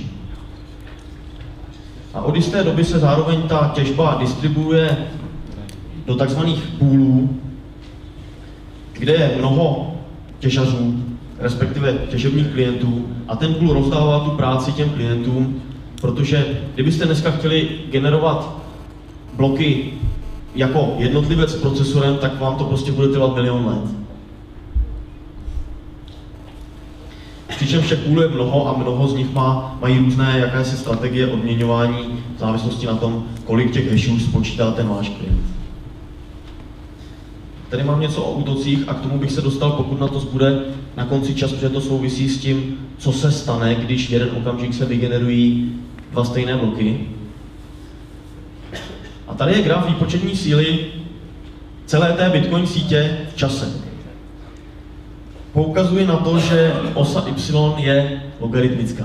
A od jisté doby se zároveň ta těžba distribuuje do takzvaných poolů, kde je mnoho těžařů, respektive těžebních klientů, a ten pool rozdává tu práci těm klientům, protože kdybyste dneska chtěli generovat bloky jako jednotlivec s procesorem, tak vám to prostě bude trvat milion let. Přičemž těch půlů je mnoho a mnoho z nich má, mají různé jakési strategie odměňování v závislosti na tom, kolik těch hashů spočítá ten váš klient. Tady mám něco o útocích a k tomu bych se dostal, pokud na to zbude na konci čas, protože to souvisí s tím, co se stane, když jeden okamžik se vygenerují dva stejné bloky. A tady je graf výpočetní síly celé té Bitcoin sítě v čase. Poukazuje na to, že osa Y je logaritmická.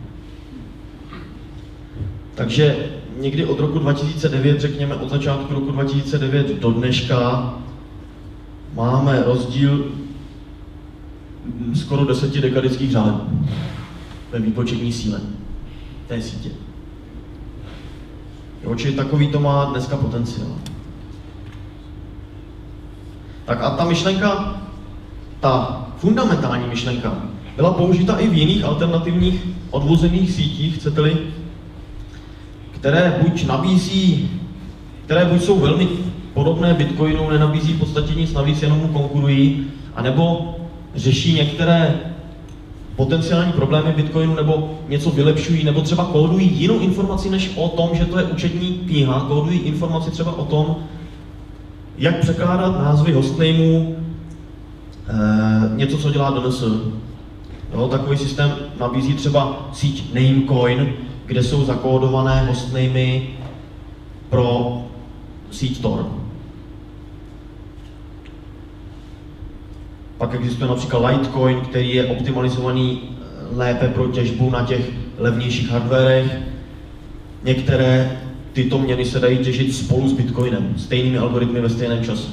Takže někdy od roku dva tisíce devět, řekněme od začátku roku dva tisíce devět do dneška, máme rozdíl skoro deseti dekadických řádů ve výpočetní síle té sítě. Jo, čili takový to má dneska potenciál. Tak a ta myšlenka, ta fundamentální myšlenka, byla použita i v jiných alternativních odvozených sítích, chcete-li, které buď nabízí, které buď jsou velmi podobné Bitcoinu, nenabízí v podstatě nic navíc, jenom mu konkurují, anebo řeší některé potenciální problémy Bitcoinu, nebo něco vylepšují, nebo třeba kódují jinou informaci než o tom, že to je účetní kniha, kódují informaci třeba o tom, jak překládat názvy hostnameů, e, něco, co dělá D N S. Jo, takový systém nabízí třeba síť Namecoin, kde jsou zakódované hostnamey pro síť Tor. Pak existuje například Litecoin, který je optimalizovaný lépe pro těžbu na těch levnějších hardwarech. Některé tyto měny se dají těžit spolu s Bitcoinem, stejnými algoritmy ve stejném čase.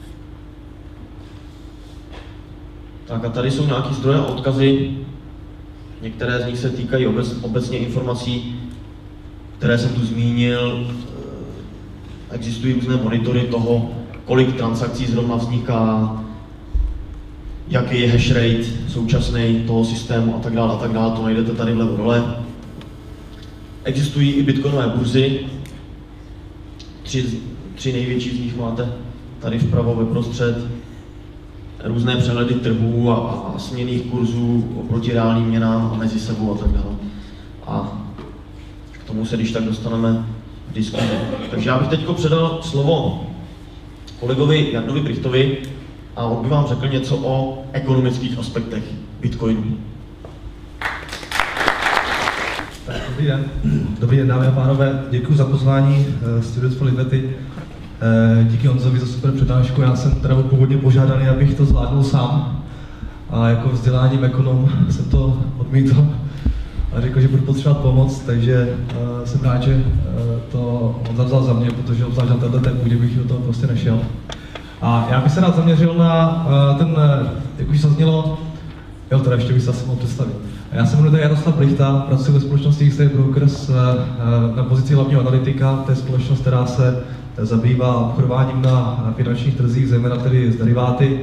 Tak a tady jsou nějaké zdroje a odkazy. Některé z nich se týkají obec, obecně informací, které jsem tu zmínil. Existují různé monitory toho, kolik transakcí zrovna vzniká, jaký je hash rate současný toho systému a tak dále a tak dále, to najdete tady vlevo dole. Existují i bitcoinové burzy, tři, tři největší z nich máte tady vpravo ve prostřed. Různé přehledy trhů a, a směnných kurzů oproti reálným měnám a mezi sebou a tak dále. A k tomu se když tak dostaneme v diskuzi. Takže já bych teď předal slovo kolegovi Jardovi Brichtovi a on by vám řekl něco o ekonomických aspektech Bitcoinu. Dobrý den. Dobrý den, dámy a pánové. Děkuji za pozvání uh, Students for Liberty. Uh, díky Honzovi za super přednášku. Já jsem teda původně požádaný, abych to zvládnul sám. A jako vzděláním ekonom jsem to odmítl a řekl, že budu potřebovat pomoc, takže uh, jsem rád, že uh, to Honza vzal za mě, protože obzvlášť na této půdě bych do toho prostě nešel. A já bych se rád zaměřil na uh, ten, uh, jak už zaznělo, jo, teda ještě bych se asi mohl představit. Já se jmenuji Jaroslav Plichta, pracuji ve společnosti X Ray Brokers na pozici hlavního analytika. To je společnost, která se zabývá obchodováním na finančních trzích, zejména tedy s deriváty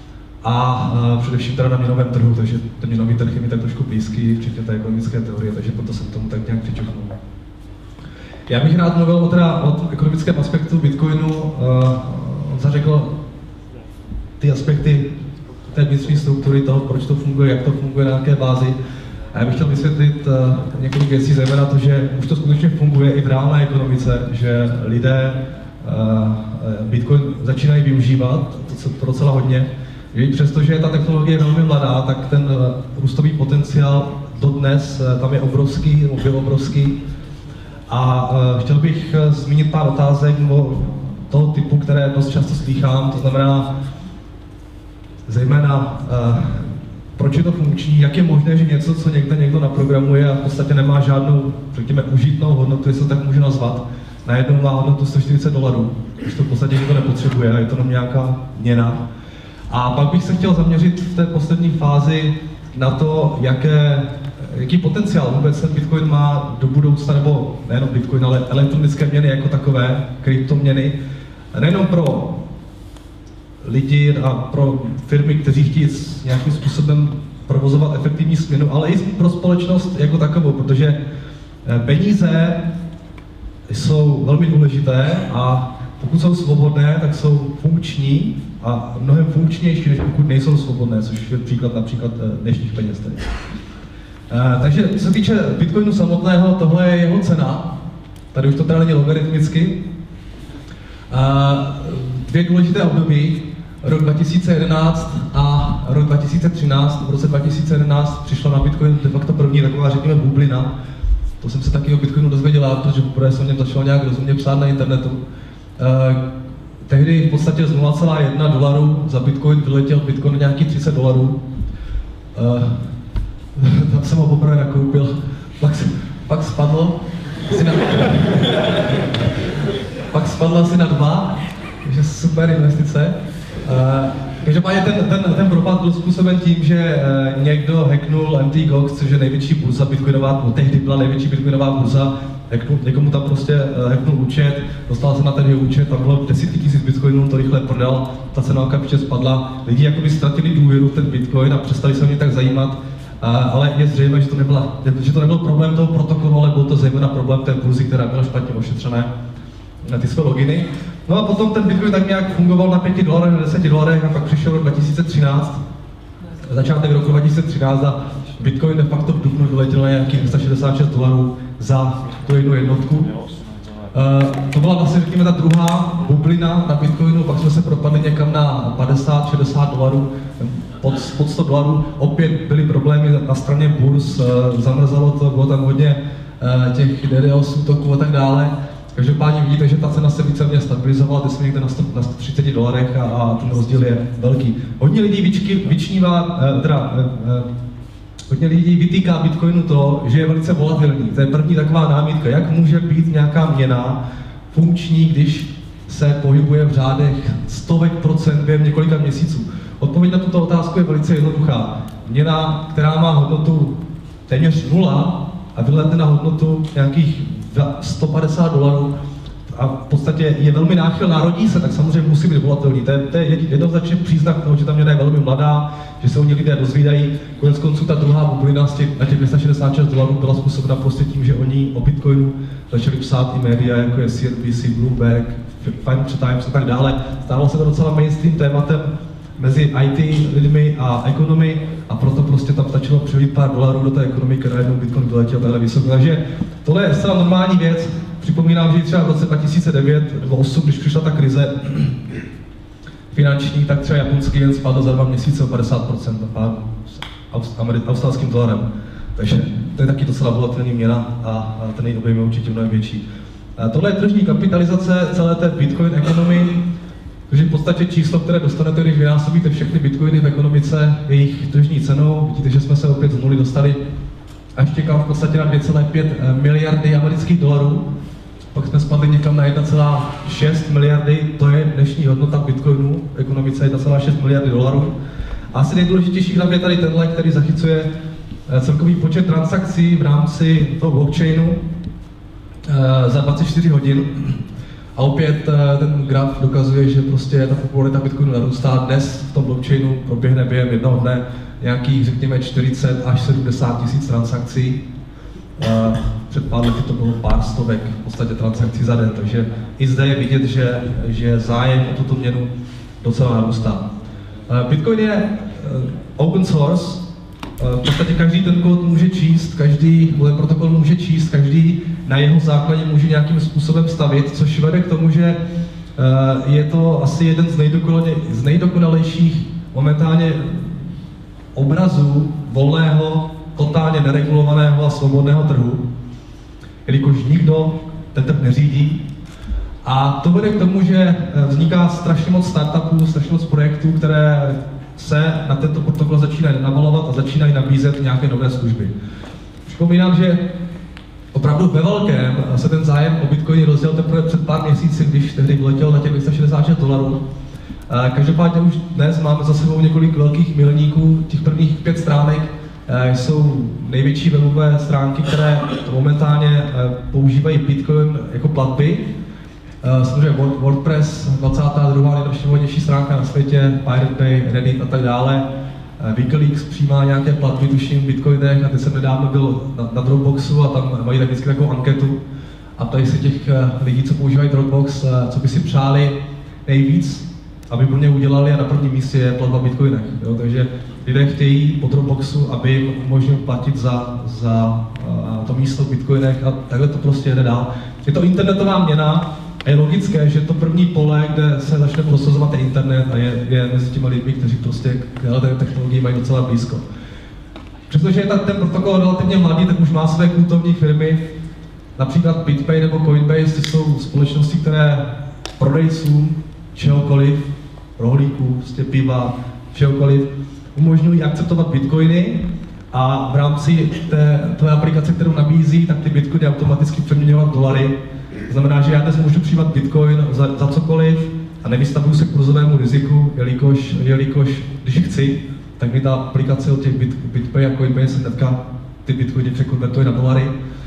a především teda na měnovém trhu, takže ten měnový trh je mi tak trošku blízký, včetně té ekonomické teorie, takže proto jsem tomu tak nějak přičuchnul. Já bych rád mluvil o, teda, o ekonomickém aspektu Bitcoinu. On zařekl ty aspekty té vnitřní struktury toho, proč to funguje, jak to funguje, na jaké bázi. A já bych chtěl vysvětlit uh, několik věcí, zejména to, že už to skutečně funguje i v reálné ekonomice, že lidé uh, Bitcoin začínají využívat, to, to docela hodně. Že i přesto, že ta technologie je velmi mladá, tak ten uh, růstový potenciál dodnes uh, tam je obrovský, nebo byl obrovský. A uh, chtěl bych uh, zmínit pár otázek nebo toho typu, které dost často slýchám, to znamená, zejména, uh, proč je to funkční, jak je možné, že něco, co někde někdo naprogramuje a v podstatě nemá žádnou, řekněme, užitnou hodnotu, jestli to tak můžu nazvat, najednou má hodnotu sto čtyřicet dolarů, když to v podstatě nikdo nepotřebuje a je to jenom nějaká měna. A pak bych se chtěl zaměřit v té poslední fázi na to, jaké, jaký potenciál vůbec ten Bitcoin má do budoucna, nebo nejenom Bitcoin, ale elektronické měny jako takové, kryptoměny, nejenom pro lidi a pro firmy, kteří chtějí nějakým způsobem provozovat efektivní směnu, ale i pro společnost jako takovou, protože peníze jsou velmi důležité a pokud jsou svobodné, tak jsou funkční a mnohem funkčnější, než pokud nejsou svobodné, což je příklad například dnešních peněz. Tady. Takže co se týče Bitcoinu samotného, tohle je jeho cena. Tady už to teda není logaritmicky. Dvě důležité období, rok dva tisíce jedenáct a rok dva tisíce třináct. V roce dva tisíce jedenáct přišla na Bitcoin de facto první taková, řekněme, bublina. To jsem se taky o Bitcoinu dozvěděla, protože poprvé jsem o něm začal nějak rozumně psát na internetu. Eh, tehdy v podstatě z nula celá jedna dolaru za Bitcoin vyletěl Bitcoin nějaký třicet dolarů. Eh, tam jsem ho poprvé nakoupil, pak, pak spadl asi na, pak spadl asi na dva, takže super investice. Uh, každopádně ten, ten, ten propad byl způsoben tím, že uh, někdo hacknul M T Gox, což je největší burza bitcoinová, no tehdy byla největší bitcoinová burza, hacknul, někomu tam prostě uh, hacknul účet, dostal se na ten jeho účet, tam bylo desítky tisíc bitcoinů, to rychle prodal, ta cena okamžitě spadla, lidi jakoby ztratili důvěru v ten bitcoin a přestali se o ně tak zajímat, uh, ale je zřejmé, že to, nebyla, že to nebyl problém toho protokolu, ale byl to zejména problém té burzy, která byla špatně ošetřené na ty své loginy. No a potom ten Bitcoin tak nějak fungoval na pěti dolarech, na deseti dolarech a pak přišel rok dva tisíce třináct, začátek roku dva tisíce třináct a Bitcoin de facto v dubnu vyletěl na nějakých sto šedesát šest dolarů za tu jednu jednotku. Uh, to byla vlastně, řekněme, ta druhá bublina na Bitcoinu, pak jsme se propadli někam na padesát šedesát dolarů, pod, pod sto dolarů. Opět byly problémy na straně burz, uh, zamrzalo to, bylo tam hodně uh, těch D DoS útoků a tak dále. Každopádně vidíte, že ta cena se víceméně stabilizovala, teď jsme někde na, sto, na sto třicet dolarech a, a ten rozdíl je velký. Hodně lidí vyčky, vyčnívá, eh, teda, eh, eh, hodně lidí vytýká Bitcoinu to, že je velice volatilní. To je první taková námitka, jak může být nějaká měna funkční, když se pohybuje v řádech stovek procent během několika měsíců. Odpověď na tuto otázku je velice jednoduchá. Měna, která má hodnotu téměř nula a vyleze na hodnotu nějakých sto padesát dolarů a v podstatě je velmi náchylná, rodí se, tak samozřejmě musí být volatilní. To je, to je jednoznačně příznak toho, že ta měna je velmi mladá, že se o ní lidé dozvídají. Konec konců ta druhá bublina z těch, na těch dvě stě šedesát šest dolarů byla způsobena prostě tím, že oni o Bitcoinu začali psát i média, jako je C N B C, Bloomberg, Financial Times a tak dále. Stávalo se to docela mainstream tématem mezi I T lidmi a ekonomy a proto prostě tam stačilo přelít pár dolarů do té ekonomiky, najednou Bitcoin vyletěl takhle vysoko. Takže tohle je zcela normální věc. Připomínám, že třeba v roce dva tisíce devět nebo dva tisíce osm, když přišla ta krize finanční, tak třeba japonský jen spadl za dva měsíce o padesát procent s australským dolarem. Takže to je taky docela volatilní měna a ten její objem je určitě mnohem větší. Tohle je tržní kapitalizace celé té Bitcoin ekonomii, takže v podstatě číslo, které dostanete, když vynásobíte všechny bitcoiny v ekonomice jejich tržní cenou, vidíte, že jsme se opět z nuly dostali až čekám v podstatě na dvě celé pět miliardy amerických dolarů. Pak jsme spadli někam na jedna celá šest miliardy, to je dnešní hodnota bitcoinu v ekonomice jedna celá šest miliardy dolarů. A asi nejdůležitější graf je tady tenhle, který zachycuje celkový počet transakcí v rámci toho blockchainu za dvacet čtyři hodin. A opět ten graf dokazuje, že prostě ta popularita Bitcoinu narůstá. Dnes v tom blockchainu proběhne během jednoho dne nějakých, řekněme, čtyřicet až sedmdesát tisíc transakcí. Před pár lety to bylo pár stovek v podstatě transakcí za den, takže i zde je vidět, že, že zájem o tuto měnu docela narůstá. Bitcoin je open source, v podstatě každý ten kód může číst, každý ten protokol může číst, každý na jeho základě může nějakým způsobem stavit, což vede k tomu, že je to asi jeden z, z nejdokonalejších momentálně obrazů volného, totálně neregulovaného a svobodného trhu, jelikož nikdo ten trh neřídí. A to vede k tomu, že vzniká strašně moc startupů, strašně moc projektů, které se na tento protokol začínají nabalovat a začínají nabízet nějaké nové služby. Připomínám, že opravdu ve velkém se ten zájem o Bitcoin rozdělil teprve před pár měsíci, když tehdy vletěl na těch dvě stě šedesát šest dolarů. Každopádně už dnes máme za sebou několik velkých milníků. Těch prvních pět stránek jsou největší webové stránky, které momentálně používají Bitcoin jako platby. Samozřejmě WordPress, dvacátá druhá nejnavštěvovanější stránka na světě, Pirate Bay, Reddit a tak dále. Wikileaks přijímá nějaké platby, tuším, v Bitcoinech, a teď jsem nedávno byl na, na Dropboxu a tam mají tak vždycky takovou anketu a ptají se těch lidí, co používají Dropbox, co by si přáli nejvíc, aby pro ně udělali, a na prvním místě je platba v Bitcoinech. Jo? Takže lidé chtějí po Dropboxu, aby jim umožnil platit za, za uh, to místo v Bitcoinech, a takhle to prostě jde dál. Je to internetová měna. A je logické, že to první pole, kde se začne prosazovat je internet, a je, je mezi těmi lidmi, kteří prostě k té technologii mají docela blízko. Přestože je ten protokol relativně mladý, tak už má své kultovní firmy, například BitPay nebo Coinbase, to jsou společnosti, které prodejcům čehokoliv, rohlíků, prostě piva, čehokoliv, umožňují akceptovat bitcoiny, a v rámci té, té aplikace, kterou nabízí, tak ty bitcoiny automaticky přeměňovat dolary. To znamená, že já dnes můžu přijímat bitcoin za, za cokoliv a nevystavuju se kurzovému riziku, jelikož, jelikož když chci, tak mi ta aplikace od těch bit, BitPay a Coinbase hnedka ty bitcoiny překonvertuje na dolary,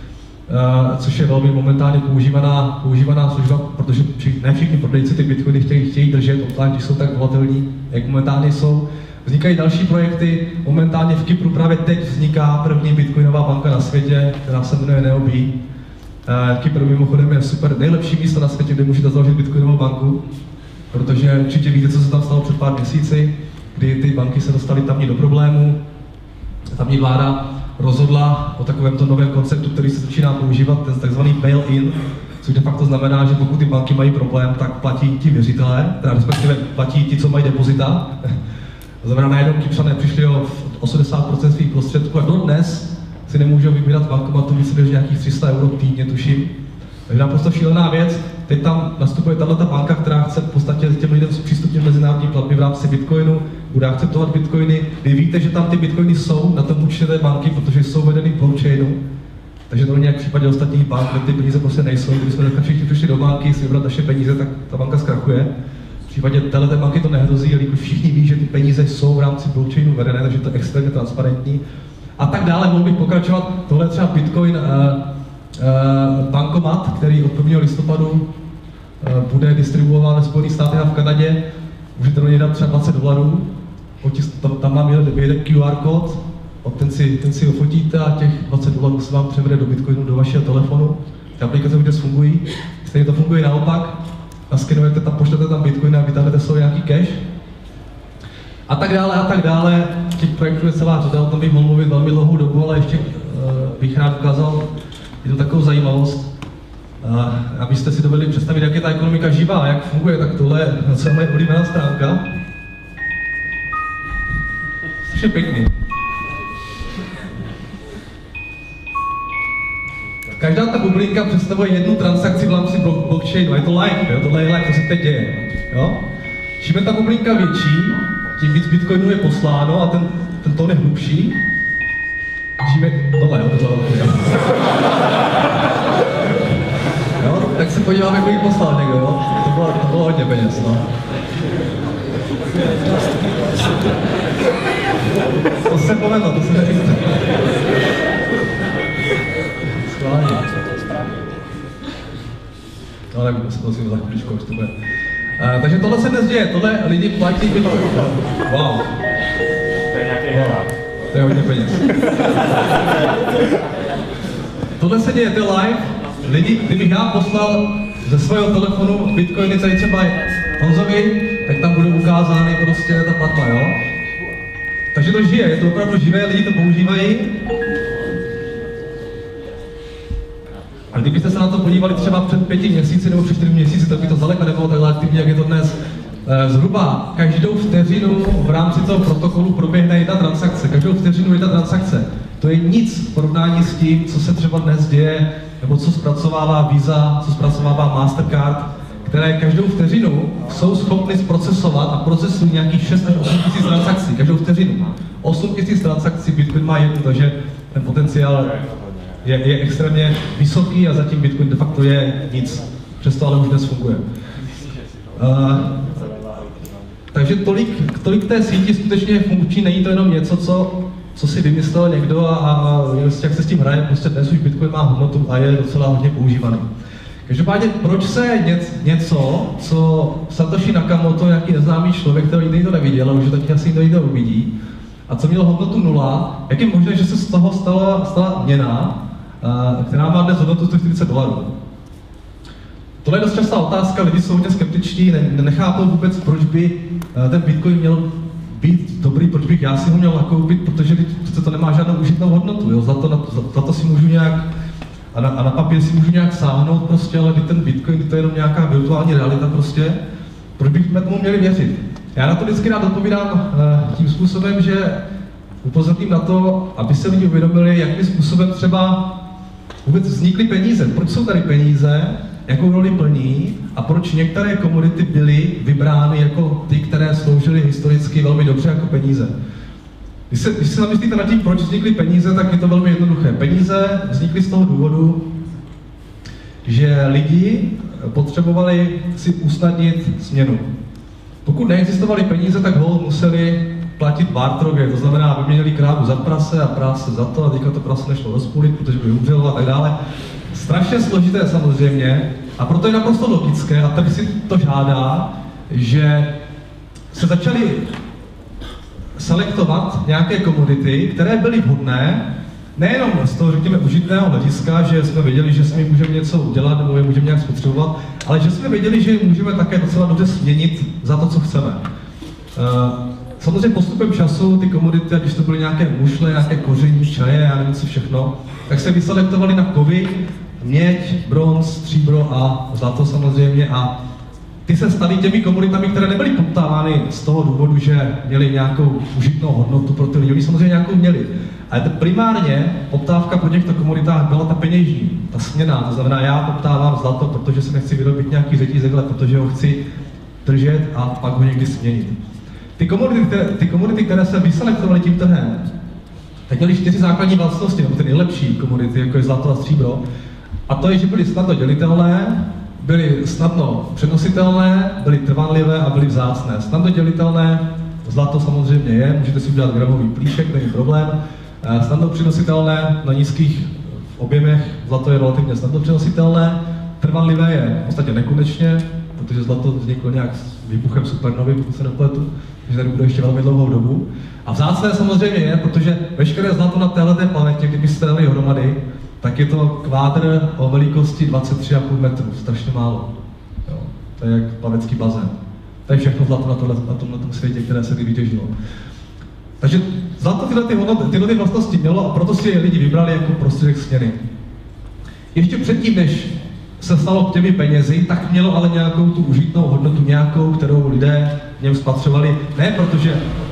uh, což je velmi momentálně používaná, používaná služba, protože ne všichni prodejci ty bitcoiny chtějí, chtějí držet, obzvlášť když jsou tak volatilní, jak momentálně jsou. Vznikají další projekty, momentálně v Kypru právě teď vzniká první bitcoinová banka na světě, která se jmenuje Neobi. Kypr mimochodem je super, nejlepší místo na světě, kde můžete založit bitcoinovou banku, protože určitě víte, co se tam stalo před pár měsíci, kdy ty banky se dostaly tamní do problému. Tamní vláda rozhodla o takovémto novém konceptu, který se začíná používat, ten takzvaný bail-in, což de facto znamená, že pokud ty banky mají problém, tak platí ti věřitelé, teda respektive platí ti, co mají depozita. To znamená, najednou Kypřané přišli o osmdesát procent svých prostředků a dodnes si nemůžou vybírat bankomatu více než nějakých tři sta euro týdně, tuším. Takže naprosto šílená věc. Teď tam nastupuje tato banka, která chce v podstatě těm lidem přístupnit mezinárodní platby v rámci bitcoinu, bude akceptovat bitcoiny. Vy víte, že tam ty bitcoiny jsou na tom účtu té banky, protože jsou vedeny v blockchainu. Takže to není jak v případě ostatních bank, kde ty peníze prostě nejsou. Když jsme všichni přišli do banky si vybrat naše peníze, tak ta banka zkrachuje. V případě této banky to nehrozí, jelikož všichni ví, že ty peníze jsou v rámci blockchainu vedené, takže to je extrémně transparentní. A tak dále, mohl bych pokračovat. Tohle je třeba Bitcoin uh, uh, bankomat, který od prvního listopadu uh, bude distribuován ve Spojených státech a v Kanadě. Můžete do něj dát třeba dvacet dolarů. Tam, tam mám jeden Q R kód, ten si, ten si ho fotíte a těch dvacet dolarů se vám převede do Bitcoinu, do vašeho telefonu. Ty aplikace vůbec fungují. Stejně to funguje naopak. Naskenujete tam, pošlete tam Bitcoin a vytáhnete z toho nějaký cash. A tak dále, a tak dále. Těch projektů je celá řada, o tom bych mohl mluvit velmi dlouhou dobu, ale ještě uh, bych rád ukázal jednu takovou zajímavost. Uh, abyste si dovedli představit, jak je ta ekonomika živá a jak funguje, tak tohle je celá moje oblíbená stránka. Strašně pěkný. každá ta bublinka představuje jednu transakci v rámci blockchainu, a je to live, jo? Tohle je live, to se teď děje. Jo? Čím je ta bublinka větší, tím víc bitcoinů je posláno a ten, ten tón je hlubší. Čím je... Tohle, jo, tohle, jo. Jo, tak se podíváme, kolik poslal někdo, jo? To bylo, to bylo hodně peněz, no. To se povedlo, to se nevíte. Schválně. No, tak se prosím za chvíličku, už to bude. Uh, takže tohle se dnes děje, tohle lidi platí bitcoin. Wow. To je nějaký wow. To je hodně peněz. Tohle se děje, to je live. Lidi, kdybych já poslal ze svého telefonu bitcoiny tady třeba Honzovi, tak tam budou ukázány prostě ta platba, jo? Takže to žije, je to opravdu živé, lidi to používají. A kdybyste se na to podívali třeba před pěti měsíci nebo před čtyřmi měsíci, tak by to zdaleka nebylo takhle aktivní, jak je to dnes. Zhruba každou vteřinu v rámci toho protokolu proběhne jedna transakce. Každou vteřinu jedna transakce. To je nic v porovnání s tím, co se třeba dnes děje, nebo co zpracovává Visa, co zpracovává Mastercard, které každou vteřinu jsou schopny zprocesovat a procesují nějakých šest až osm tisíc transakcí. Každou vteřinu. osm tisíc transakcí Bitcoin má jednu, takže ten potenciál je, je extrémně vysoký a zatím Bitcoin de facto je nic. Přesto ale už dnes funguje. Uh, takže tolik, tolik té síti skutečně funkční, není to jenom něco, co, co si vymyslel někdo a, a jak se s tím hraje, prostě dnes už Bitcoin má hodnotu a je docela hodně používaný. Každopádně, proč se něco, co Satoshi Nakamoto, nějaký neznámý člověk, který nikdy to neviděl, ale už taky asi nikdo to uvidí, a co mělo hodnotu nula, jak je možné, že se z toho stala, stala měna, která má dnes hodnotu sto čtyřicet dolarů? Tohle je dost častá otázka, lidi jsou hodně skeptičtí, ne, nechápou vůbec, proč by ten Bitcoin měl být dobrý, proč bych já si ho měl nakoupit, protože to nemá žádnou užitnou hodnotu, jo? Za, to, za, za to si můžu nějak, a na, a na papír si můžu nějak sáhnout prostě, ale ten Bitcoin, to je jenom nějaká virtuální realita prostě, proč bychom tomu měli věřit? Já na to vždycky rád odpovídám uh, tím způsobem, že upozorním na to, aby se lidi uvědomili, jakým způsobem třeba vůbec vznikly peníze, proč jsou tady peníze, jakou roli plní a proč některé komodity byly vybrány jako ty, které sloužily historicky velmi dobře jako peníze. Když se, když se zamyslíte nad tím, proč vznikly peníze, tak je to velmi jednoduché. Peníze vznikly z toho důvodu, že lidi potřebovali si usnadnit směnu. Pokud neexistovaly peníze, tak holt museli platit barterově, to znamená, vyměnili krávu za prase a prase za to a teďka to prase nešlo rozpůlit, protože by umřelo a tak dále. Strašně složité samozřejmě a proto je naprosto logické a tak si to žádá, že se začaly selektovat nějaké komodity, které byly vhodné, nejenom z toho, řekněme, užitného hlediska, že jsme věděli, že s nimi můžeme něco udělat nebo je můžeme nějak spotřebovat, ale že jsme věděli, že je můžeme také docela dobře směnit za to, co chceme. Samozřejmě postupem času ty komodity, když to byly nějaké mušle, nějaké koření, čaje, já nevím co všechno, tak se vyselektovaly na kovy, měď, bronz, stříbro a zlato samozřejmě a ty se staly těmi komoditami, které nebyly poptávány z toho důvodu, že měly nějakou užitnou hodnotu pro ty lidi. Oni samozřejmě nějakou měli. Ale primárně poptávka po těchto komoditách byla ta peněžní, ta směna. To znamená, já poptávám zlato, protože si nechci vyrobit nějaký řetízek, ale protože ho chci držet a pak ho někdy směnit. Ty komodity, které, ty komodity, které se vyselektovaly tím trhem, tak měly čtyři základní vlastnosti, nebo ty nejlepší komodity, jako je zlato a stříbro. A to je, že byly snadno dělitelné, byly snadno přenositelné, byly trvanlivé a byly vzácné. Snadno dělitelné, zlato samozřejmě je, můžete si udělat gramový plíšek, není problém. Snadno přenositelné na nízkých objemech, zlato je relativně snadno přenositelné. Trvanlivé je v podstatě nekonečně, protože zlato vzniklo nějak s výbuchem supernovy, pokud se nepletu, takže tady bude ještě velmi dlouhou dobu. A vzácné samozřejmě je, protože veškeré zlato na téhleté planetě, kdybyste dali dohromady, tak je to kvádr o velikosti dvacet tři a půl metru, strašně málo. Jo, to je jak plavecký bazén. To je všechno zlato na, tohle, na tomhle světě, které se kdy vytěžilo. Takže zlato tyhle, ty hodnoty, tyhle ty vlastnosti mělo a proto si je lidi vybrali jako prostředek směny. Ještě předtím, než se stalo těmi penězi, tak mělo ale nějakou tu užitnou hodnotu, nějakou, kterou lidé v něm spatřovali. Ne protože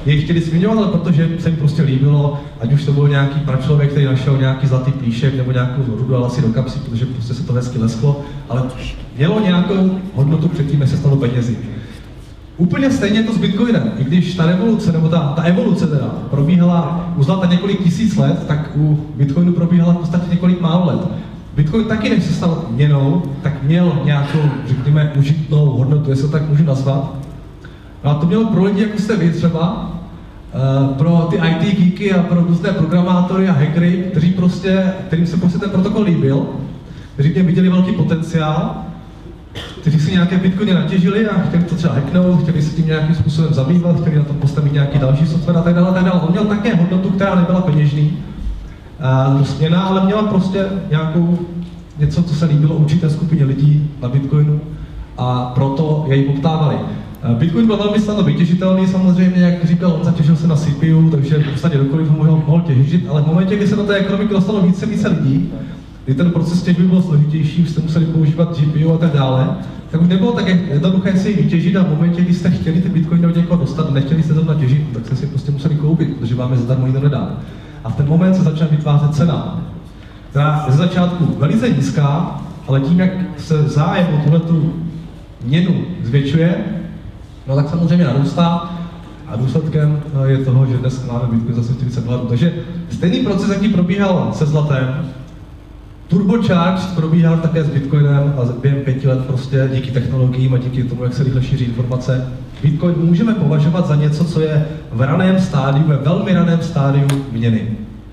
jej chtěli směňovat, ale protože se jim prostě líbilo, ať už to byl nějaký pračlověk, který našel nějaký zlatý plíšek nebo nějakou rudu dal si do kapsy, protože prostě se to hezky lesklo, ale mělo nějakou hodnotu předtím, než se stalo penězi. Úplně stejně to s Bitcoinem, i když ta revoluce, nebo ta, ta evoluce teda, probíhala u zlata několik tisíc let, tak u Bitcoinu probíhala v podstatě několik málo let. Bitcoin taky, než se stal měnou, tak měl nějakou, řekněme, užitnou hodnotu, jestli to tak můžu nazvat. A to mělo pro lidi, jako jste vy třeba, pro ty í té geeky a pro různé programátory a hackery, kteří prostě, kterým se prostě ten protokol líbil, kteří v něm viděli velký potenciál, kteří si nějaké bitcoiny natěžili a chtěli to třeba hacknout, chtěli se tím nějakým způsobem zabývat, chtěli na tom postavit nějaký další software a tak dále, tak dále. On měl také hodnotu, která nebyla peněžní, uh, směna, ale měla prostě nějakou něco, co se líbilo určité skupině lidí na Bitcoinu a proto jej poptávali. Uh, Bitcoin byl velmi snadno vytěžitelný, samozřejmě, jak říkal, on zatěžil se na C P U, takže v podstatě kdokoliv ho mohl, mohl těžit, ale v momentě, kdy se do té ekonomiky dostalo více více lidí, kdy ten proces těžby byl složitější, už jste museli používat G P U a tak dále, tak už nebylo tak jednoduché si ji vytěžit a v momentě, kdy jste chtěli ty bitcoiny od někoho dostat, nechtěli jste zrovna těžit, tak jste si prostě museli koupit, protože vám je zadarmo nikdo nedá. A v ten moment se začala vytvářet cena, která je ze začátku velice nízká, ale tím, jak se zájem o tuhletu měnu zvětšuje, no tak samozřejmě narůstá a důsledkem je toho, že dnes máme bitcoin za čtyřicet dolarů. Takže stejný proces, jaký probíhal se zlatem, turbocharged probíhal také s Bitcoinem a během pěti let prostě díky technologiím a díky tomu, jak se rychle šíří informace, Bitcoin můžeme považovat za něco, co je v raném stádiu, ve velmi raném stádiu měny.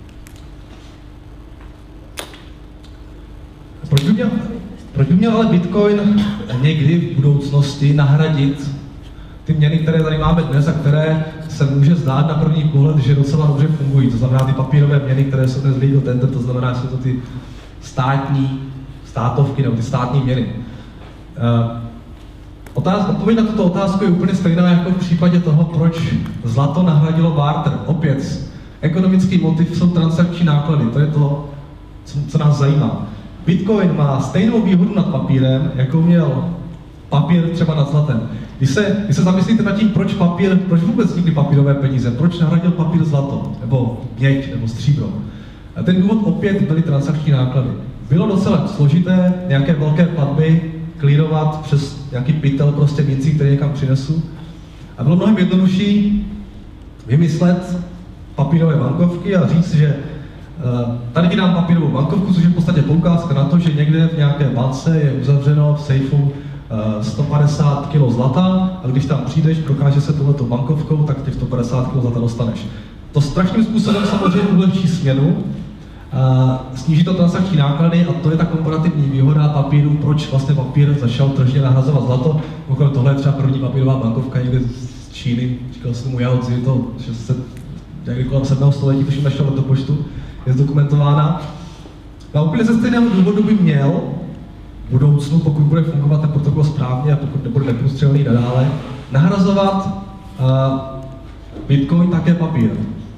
Proč by měl, proč by měl ale Bitcoin někdy v budoucnosti nahradit ty měny, které tady máme dnes a které se může zdát na první pohled, že docela dobře fungují. To znamená ty papírové měny, které jsou dnes legal tender, to znamená, že jsou to ty státní, státovky nebo ty státní měny. Uh, otázka, odpověď na tuto otázku je úplně stejná jako v případě toho, proč zlato nahradilo barter. Opět, ekonomický motiv jsou transakční náklady, to je to, co, co nás zajímá. Bitcoin má stejnou výhodu nad papírem, jako měl papír třeba nad zlatem. Když se, když se zamyslíte nad tím, proč papír, proč vůbec vznikly papírové peníze, proč nahradil papír zlato, nebo měď, nebo stříbro. A ten důvod opět byly transakční náklady. Bylo docela složité nějaké velké platby klírovat přes nějaký pytel prostě mincí, který někam přinesu. A bylo mnohem jednodušší vymyslet papírové bankovky a říct, že uh, tady ti dám papírovou bankovku, což je v podstatě poukázka na to, že někde v nějaké bance je uzavřeno v sejfu uh, sto padesát kilo zlata a když tam přijdeš, prokáže se tohleto bankovkou, tak těch sto padesát kilo zlata dostaneš. To strašným způsobem samozřejmě ulehčí směnu, Uh, sníží to transakční náklady a to je ta komparativní výhoda papíru, proč vlastně papír začal tržně nahrazovat zlato. Okolo tohle je třeba první papírová bankovka někde z Číny, říkal jsem mu Yao Zi, to šest set, někdy kolem sedmého století, tuším našel do poštu, je zdokumentována. A úplně ze stejného důvodu by měl v budoucnu, pokud bude fungovat ten protokol správně a pokud nebude neprůstřelný nadále, nahrazovat uh, Bitcoin také papír.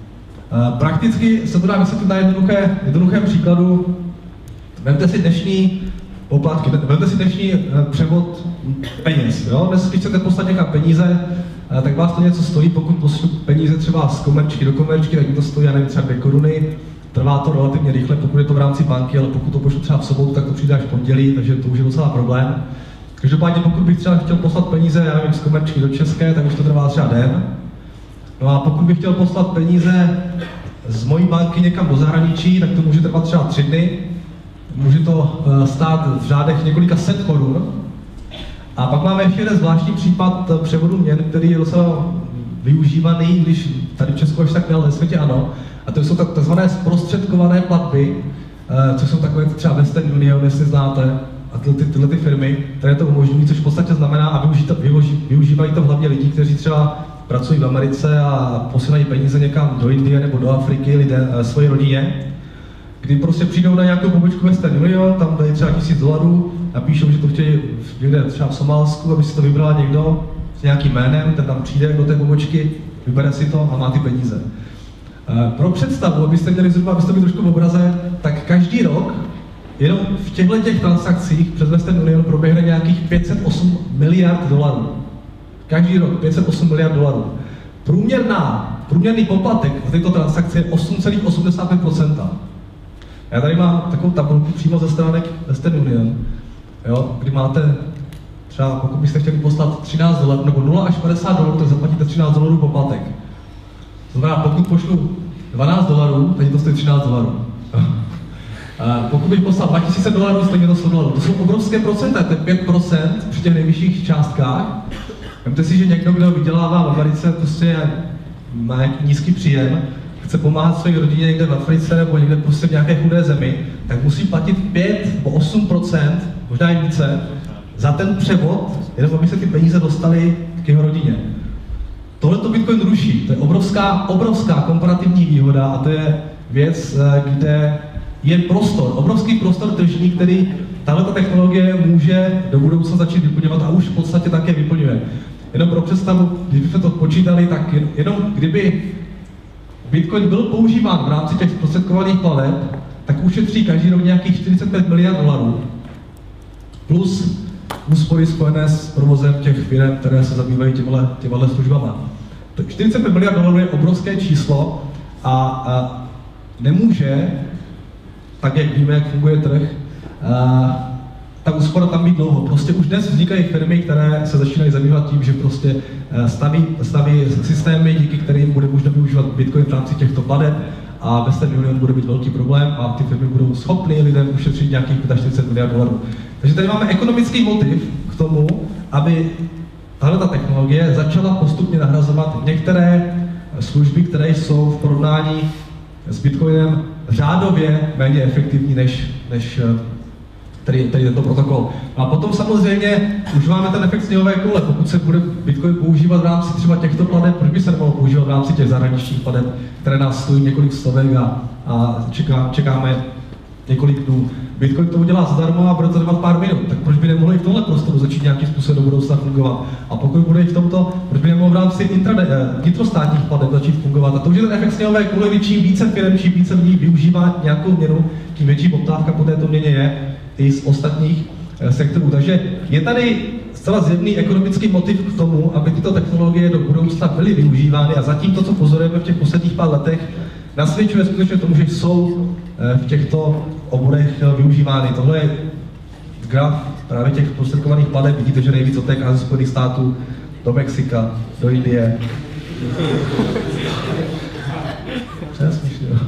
Prakticky se to dá vysvětlit na jednoduché, jednoduchém příkladu. Vemte si dnešní poplatky, vemte si dnešní převod peněz. Jo? Dnes, když chcete poslat někam peníze, tak vás to něco stojí, pokud pošlu peníze třeba z komerčky do komerčky, tak to stojí, já nevím, třeba dvě koruny. Trvá to relativně rychle, pokud je to v rámci banky, ale pokud to pošlu třeba v sobotu, tak to přijde až v pondělí, takže to už je docela problém. Každopádně pokud bych třeba chtěl poslat peníze, já nevím, z komerčky do České, tak už to trvá třeba den. No a pokud bych chtěl poslat peníze z mojí banky někam do zahraničí, tak to může trvat třeba tři dny. Může to stát v řádech několika set korun. A pak máme ještě jeden zvláštní případ převodu měn, který je docela využívaný, když tady v Česku až tak měl, ve světě ano. A to jsou takzvané zprostředkované platby, což jsou takové třeba Western Union, jestli znáte, a tyhle, ty, tyhle ty firmy, které to umožňují, což v podstatě znamená, a využí to, využí, využívají to hlavně lidi, kteří třeba pracují v Americe a posílají peníze někam do Indie nebo do Afriky lidé, svoji rodině, kdy prostě přijdou na nějakou pobočku Western Union, tam dají třeba tisíc dolarů, napíšou, že to chtějí někde třeba v Somálsku, aby si to vybral někdo s nějakým jménem, ten tam přijde do té pobočky, vybere si to a má ty peníze. Pro představu, abyste měli zhruba, abyste byli trošku v obraze, tak každý rok jenom v těchto těch transakcích přes Western Union proběhne nějakých pět set osm miliard dolarů. Každý rok pět set osm miliard dolarů. Průměrná, průměrný poplatek v této transakci je osm celá osmdesát pět procenta. Já tady mám takovou tabulku přímo ze stránek Western Union, jo, kdy máte třeba, pokud byste chtěli poslat třináct dolarů, nebo nula až padesát dolarů, tak zaplatíte třináct dolarů poplatek. To znamená, pokud pošlu dvanáct dolarů, teď to stojí třináct dolarů. Pokud bych poslal dva tisíce dolarů, stojí to sto dolarů. To jsou obrovské procenta, to je pět procent při těch nejvyšších částkách. Vemte si, že někdo, kdo vydělává v Americe, prostě má nějaký nízký příjem, chce pomáhat své rodině někde v Africe nebo někde prostě v nějaké chudé zemi, tak musí platit pět nebo osm procent, možná i více, za ten převod, jenom aby se ty peníze dostaly k jeho rodině. Tohle to Bitcoin ruší, to je obrovská, obrovská komparativní výhoda a to je věc, kde je prostor, obrovský prostor tržní, který tato technologie může do budoucna začít vyplňovat a už v podstatě také vyplňuje. Jenom pro představu, kdybychom to počítali, tak jenom kdyby Bitcoin byl používán v rámci těch zprostředkovaných plateb, tak ušetří každý rok nějakých čtyřicet pět miliard dolarů plus úspory spojené s provozem těch firm, které se zabývají těmhle, těmhle službama. čtyřicet pět miliard dolarů je obrovské číslo a, a nemůže, tak jak víme, jak funguje trh, a, ta úspora tam být dlouho. Prostě už dnes vznikají firmy, které se začínají zabývat tím, že prostě staví, staví systémy, díky kterým bude možné využívat Bitcoin v rámci těchto plateb a Western Union bude mít velký problém a ty firmy budou schopny lidem ušetřit nějakých čtyřicet pět miliard dolarů. Takže tady máme ekonomický motiv k tomu, aby tato technologie začala postupně nahrazovat některé služby, které jsou v porovnání s Bitcoinem řádově méně efektivní než, než tady, tady tento protokol. A potom samozřejmě už máme ten efekt sněhové koule. Pokud se bude Bitcoin používat v rámci třeba těchto plateb, proč by se nemohlo používat v rámci těch zahraničních plateb, které nás stojí několik stovek a, a čeká, čekáme několik dnů. Bitcoin to udělá zadarmo a bude to trvat pár minut, tak proč by nemohli v tomhle prostoru začít nějakým způsobem do budoucna fungovat? A pokud bude i v tomto, proč by nemohlo v rámci intrade, vnitrostátních plateb začít fungovat? A to už je ten efekt sněhové koule, kdy čím více firm, čím více lidí využívá nějakou měnu, tím větší poptávka po této měně je i z ostatních sektorů. Takže je tady zcela zjevný ekonomický motiv k tomu, aby tyto technologie do budoucna byly využívány a zatím to, co pozorujeme v těch posledních pár letech, nasvědčuje skutečně tomu, že jsou v těchto oborech využívány. Tohle je graf právě těch prostředkovaných plateb. Vidíte, že nejvíc otéká ze Spojených států do Mexika, do Indie. Přesně, jo.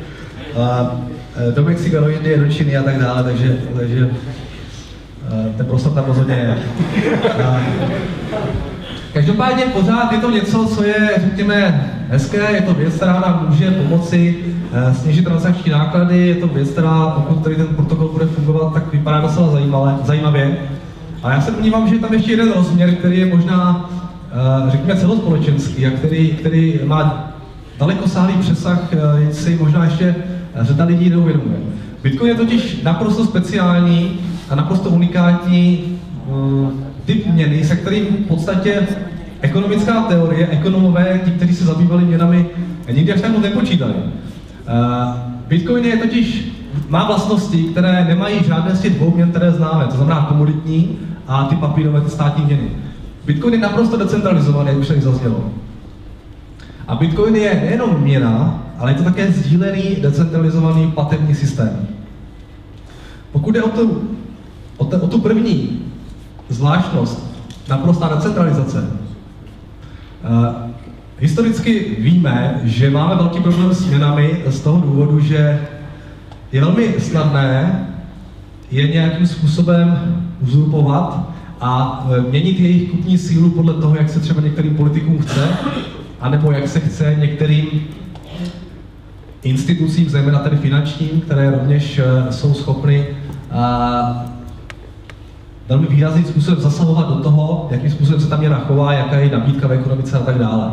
A do Mexika, do Indie, do Číny a tak dále, takže, takže ten prostor tam rozhodně je. A každopádně pořád je to něco, co je, řekněme, hezké, je to věc, která nám může pomoci snížit transakční náklady, je to věc, která, pokud tady ten protokol bude fungovat, tak vypadá docela zajímavě. A já se domnívám, že je tam ještě jeden rozměr, který je možná, řekněme, celospolečenský a který, který má dalekosáhlý přesah, jen si možná ještě řada lidí neuvědomuje. Bitcoin je totiž naprosto speciální a naprosto unikátní typ měny, se kterým v podstatě ekonomická teorie, ekonomové, ti, kteří se zabývali měnami, nikdy až tak moc nepočítali. Bitcoin je totiž, má vlastnosti, které nemají žádné z těch dvou měn, které známe, to znamená komoditní a ty papírové, ty státní měny. Bitcoin je naprosto decentralizovaný, jak už tady zaznělo. A Bitcoin je nejenom měna, ale je to také sdílený, decentralizovaný platební systém. Pokud jde o tu, o, te, o tu první zvláštnost, naprostá decentralizace, uh, historicky víme, že máme velký problém s měnami z toho důvodu, že je velmi snadné je nějakým způsobem uzurpovat a měnit jejich kupní sílu podle toho, jak se třeba některým politikům chce, anebo jak se chce některým institucím, zejména tedy finančním, které rovněž jsou schopny uh, velmi výrazným způsobem zasahovat do toho, jakým způsobem se ta měna chová, jaká je nabídka v ekonomice a tak dále.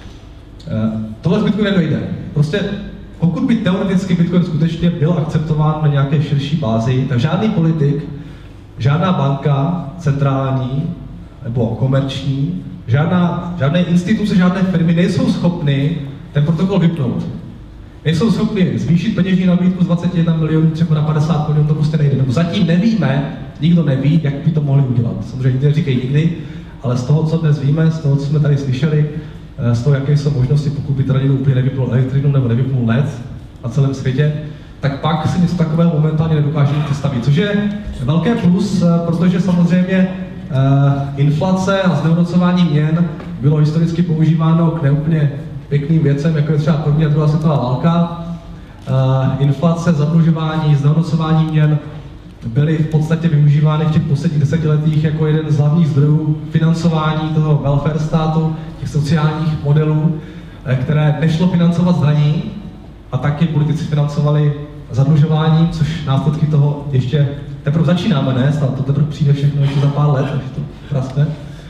Tohle z Bitcoinu nedojde. Prostě pokud by teoreticky Bitcoin skutečně byl akceptován na nějaké širší bázi, tak žádný politik, žádná banka centrální nebo komerční, žádná, žádné instituce, žádné firmy nejsou schopny ten protokol vypnout. Nejsou schopni zvýšit peněžní nabídku z dvacet jedna milionů třeba na padesát milionů, to prostě nejde. Nebo zatím nevíme, nikdo neví, jak by to mohli udělat. Samozřejmě nikdy neříkají nikdy, ale z toho, co dnes víme, z toho, co jsme tady slyšeli, z toho, jaké jsou možnosti, pokud by teda někdo úplně nevypnul elektřinu nebo nevypnul N E T na celém světě, tak pak si něco takového momentálně nedokáže představit. Což je velké plus, protože samozřejmě inflace a znehodnocování měn bylo historicky používáno k neúplně pěkným věcem, jako je třeba první a druhá světová válka. Inflace, zadlužování, znehodnocování měn byly v podstatě využívány v těch posledních desetiletích jako jeden z hlavních zdrojů financování toho welfare státu, těch sociálních modelů, které nešlo financovat z daní, a taky politici financovali zadlužování, což následky toho ještě teprve začínáme nést, ale to teprve přijde všechno ještě za pár let, až to praskne.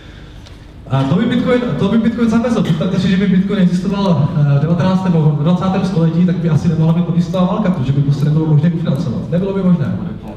A to by Bitcoin, to by Bitcoin zamezl. Představte si, že by Bitcoin existoval v devatenáctém nebo dvacátém století, tak by asi nemohla být podístová válka, protože by prostě nebylo možné ufinancovat. Nebylo by možné.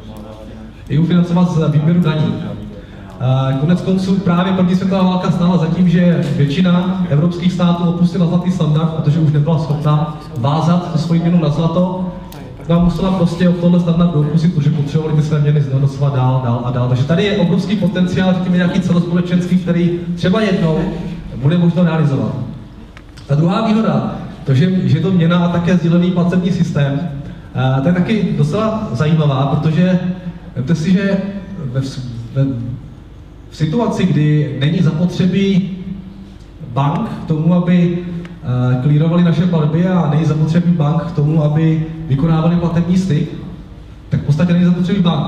I ufinancovat z výběru daní. Konec konců právě první světová válka stála za tím, že většina evropských států opustila zlatý standard, protože už nebyla schopna vázat to svoji měnu na zlato. No a musela prostě od tohle standardu opustit, protože potřebovali ty své měny zhodnocovat dál, dál a dál. Takže tady je obrovský potenciál, řekněme nějaký celospolečenský, který třeba jednou bude možno realizovat. Ta druhá výhoda, to, že, že to měna a také sdílený platební systém, to je taky docela zajímavá, protože vemte si, že ve, ve, v situaci, kdy není zapotřebí bank k tomu, aby uh, klírovali naše platby a není zapotřebí bank k tomu, aby vykonávali platební styk, tak v podstatě není zapotřebí bank.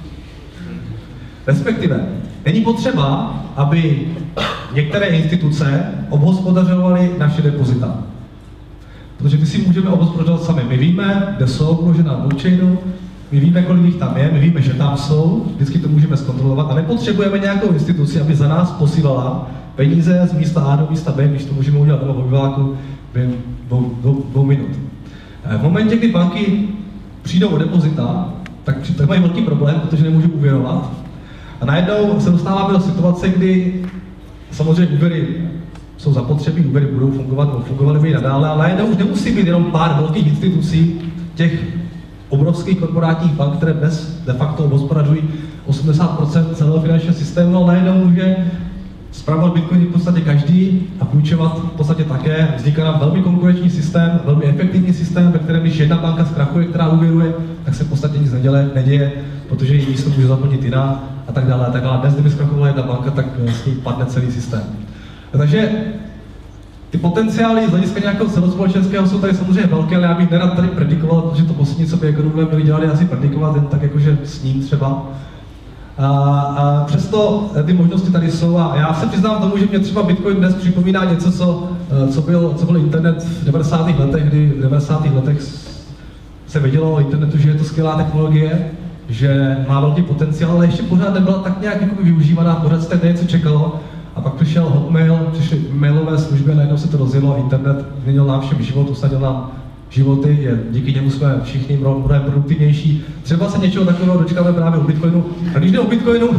Respektive, není potřeba, aby některé instituce obhospodařovaly naše depozita. Protože ty si můžeme obhospodařovat sami. My víme, kde jsou uložená na blockchainu, my víme, kolik jich tam je, my víme, že tam jsou, vždycky to můžeme zkontrolovat a nepotřebujeme nějakou instituci, aby za nás posílala peníze z místa A do místa B, když to můžeme udělat nebo v obyváku během dvou, dvou, dvou minut. V momentě, kdy banky přijdou o depozita, tak, tak mají velký problém, protože nemůžou úvěrovat. A najednou se dostáváme do situace, kdy samozřejmě úvěry jsou zapotřebí, úvěry budou fungovat, nebo fungovaly by i nadále, ale najednou už nemusí být jenom pár velkých institucí, těch obrovských korporátních bank, které dnes de facto obhospodařují osmdesát procent celého finančního systému, ale najednou může spravovat Bitcoin v podstatě každý a půjčovat v podstatě také. Vzniká nám velmi konkurenční systém, velmi efektivní systém, ve kterém když jedna banka zkrachuje, která úvěruje, tak se v podstatě nic neděle, neděje, protože její místo může zaplnit jiná a tak dále a tak dále. Dnes, kdyby zkrachovala jedna banka, tak s ní padne celý systém. Takže ty potenciály z hlediska nějakého celospolečenského jsou tady samozřejmě velké, ale já bych nerad tady predikoval, protože to poslední, co by ekonomové měli dělat, je asi predikovat, jen tak jakože s ním třeba. A, a přesto ty možnosti tady jsou a já se přiznám tomu, že mě třeba Bitcoin dnes připomíná něco, co, co, byl, co byl internet v devadesátých letech, kdy v devadesátých letech se vědělo o internetu, že je to skvělá technologie, že má velký potenciál, ale ještě pořád nebyla tak nějak jako využívaná, pořád se tady něco čekalo. A pak přišel Hotmail, přišly mailové služby, najednou se to rozjelo, internet změnil nám všem život, usadil nám životy, je, díky němu jsme všichni mnohem produktivnější. Třeba se něčeho takového dočkáme právě o Bitcoinu. A když jde o Bitcoinu,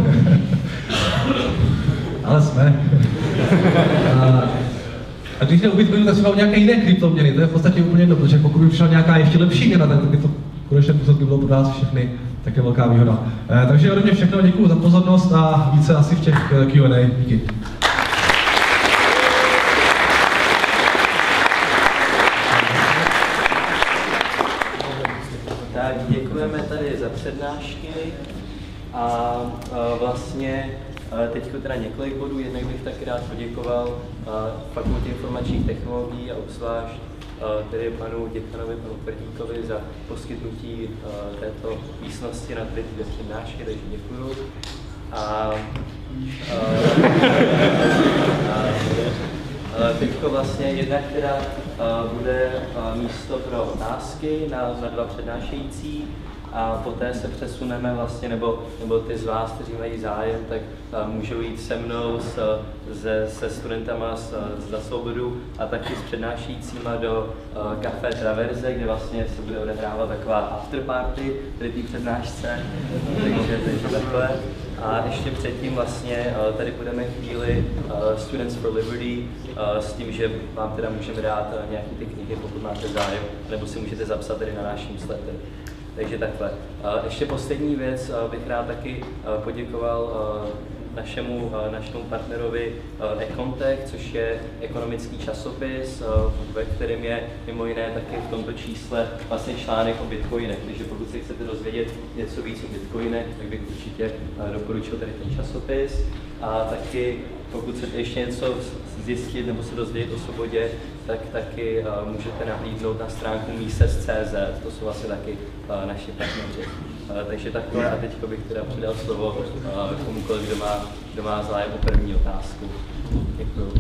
ale jsme. A, a když jde o Bitcoinu, tak třeba o nějaké jiné kryptoměny, to je v podstatě úplně jedno, protože pokud by přišla nějaká ještě lepší měna, tak by to konečně působky bylo pro nás všechny také velká výhoda. E, takže ode mě všechno, děkuji za pozornost a více asi v těch Q and A. Díky. Tak děkujeme tady za přednášky a, a vlastně teď teda několik bodů. Jednak bych taky rád poděkoval Fakultě informačních technologií a obzvlášť tedy panu děkanovi, panu Tvrdíkovi za poskytnutí této místnosti na ty dvě přednášky, takže děkuju. A, a, a teďko vlastně jednak teda bude místo pro otázky na, na dva přednášející a poté se přesuneme vlastně, nebo, nebo ty z vás, kteří mají zájem, tak uh, můžou jít se mnou, s, se, se studentama z, za Svobodu a taky s přednášejícíma do uh, Café Traverze, kde vlastně se bude odehrávat taková afterparty, tedy té přednášce, takže, takže takhle. A ještě předtím vlastně uh, tady budeme chvíli uh, Students for Liberty uh, s tím, že vám teda můžeme dát uh, nějaké ty knihy, pokud máte zájem, nebo si můžete zapsat tady na náš newsletter. Takže takhle. Ještě poslední věc bych rád taky poděkoval našemu, našemu partnerovi Econtech, což je ekonomický časopis, ve kterém je mimo jiné taky v tomto čísle vlastně článek o bitcoinech. Takže pokud si chcete dozvědět něco víc o bitcoinech, tak bych určitě doporučil tady ten časopis. A taky, pokud chcete ještě něco zjistit nebo se dozvědět o svobodě, tak taky uh, můžete nahlídnout na stránku Mises tečka cé zet, to jsou asi taky uh, naši partneři. Uh, takže takhle a teď bych teda předal slovo uh, komukoliv, kdo má, kdo má zájem o první otázku. Děkuju.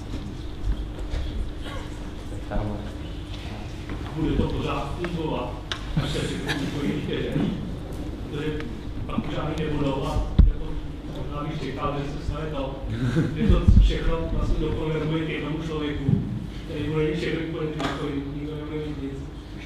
Tak tam. Bude to pořád fungovat, až se všechno ještě protože pak už ani nebudou a možná bych čekal, že se stane to, že to všechno vlastně dokonvertuje k jednomu člověku, který bude mít všechny politiky, nikdo nebude mít nic.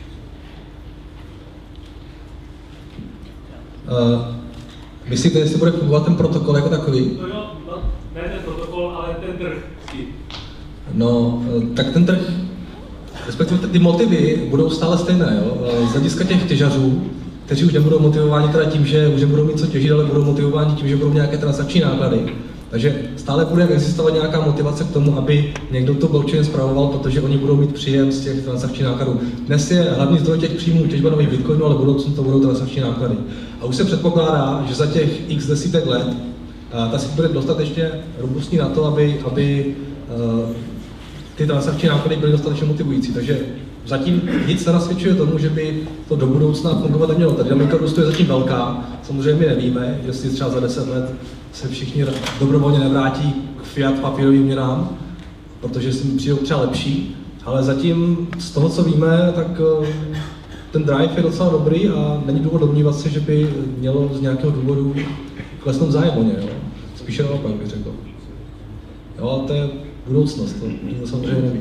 Uh, myslíte, jestli bude fungovat ten protokol jako takový? No jo, no, ne ten protokol, ale ten trh s tím. No, tak ten trh, respektive ty motivy budou stále stejné, jo? Z hlediska těch těžařů, kteří už nebudou motivováni teda tím, že už nebudou mít co těžit, ale budou motivováni tím, že budou nějaké transakční náklady. Takže stále bude existovat nějaká motivace k tomu, aby někdo to blockchain spravoval, protože oni budou mít příjem z těch transakčních nákladů. Dnes je hlavní zdroj těch příjmů těžba nových bitcoinů, ale budoucnu to budou transakční náklady. A už se předpokládá, že za těch x desítek let ta síť bude dostatečně robustní na to, aby, aby uh, ty transakční náklady byly dostatečně motivující. Takže zatím nic nenasvědčuje tomu, že by to do budoucna fungovat nemělo. Ta dynamika růstu je zatím velká. Samozřejmě nevíme, jestli třeba za deset let se všichni dobrovolně nevrátí k fiat papírovým měnám, protože si přijdou třeba lepší. Ale zatím z toho, co víme, tak ten drive je docela dobrý a není důvod domnívat se, že by mělo z nějakého důvodu klesnout zájem o ně. Jo? Spíše naopak bych řekl. Jo, ale to je budoucnost, to nikdo samozřejmě neví.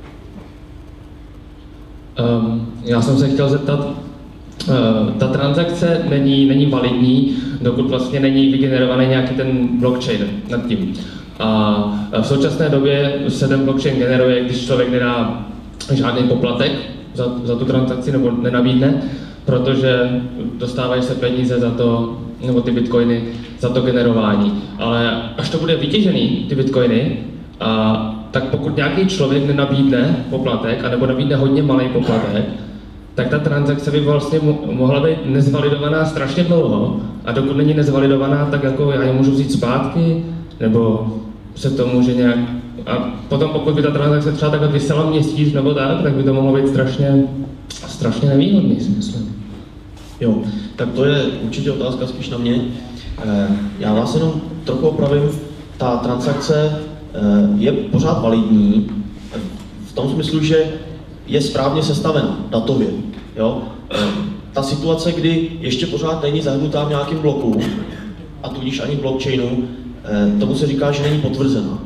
Um, já jsem se chtěl zeptat, uh, ta transakce není, není validní, dokud vlastně není vygenerovaný nějaký ten blockchain nad tím. A v současné době se ten blockchain generuje, když člověk nedá žádný poplatek za, za tu transakci nebo nenabídne, protože dostávají se peníze za to, nebo ty bitcoiny za to generování. Ale až to bude vytěžený, ty bitcoiny, a tak pokud nějaký člověk nenabídne poplatek, anebo nabídne hodně malý poplatek, tak ta transakce by vlastně mohla být nezvalidovaná strašně dlouho a dokud není nezvalidovaná, tak jako já ji můžu vzít zpátky, nebo se to může nějak... A potom pokud by ta transakce třeba takhle vysela měsíc nebo tak, tak by to mohlo být strašně, strašně nevýhodný, si myslím. Jo, tak to je určitě otázka spíš na mě. Já vás jenom trochu opravím, ta transakce je pořád validní v tom smyslu, že je správně sestavena datově. Jo? Ta situace, kdy ještě pořád není zahrnutá v nějakém bloku, a tudíž ani blockchainu, tomu se říká, že není potvrzená.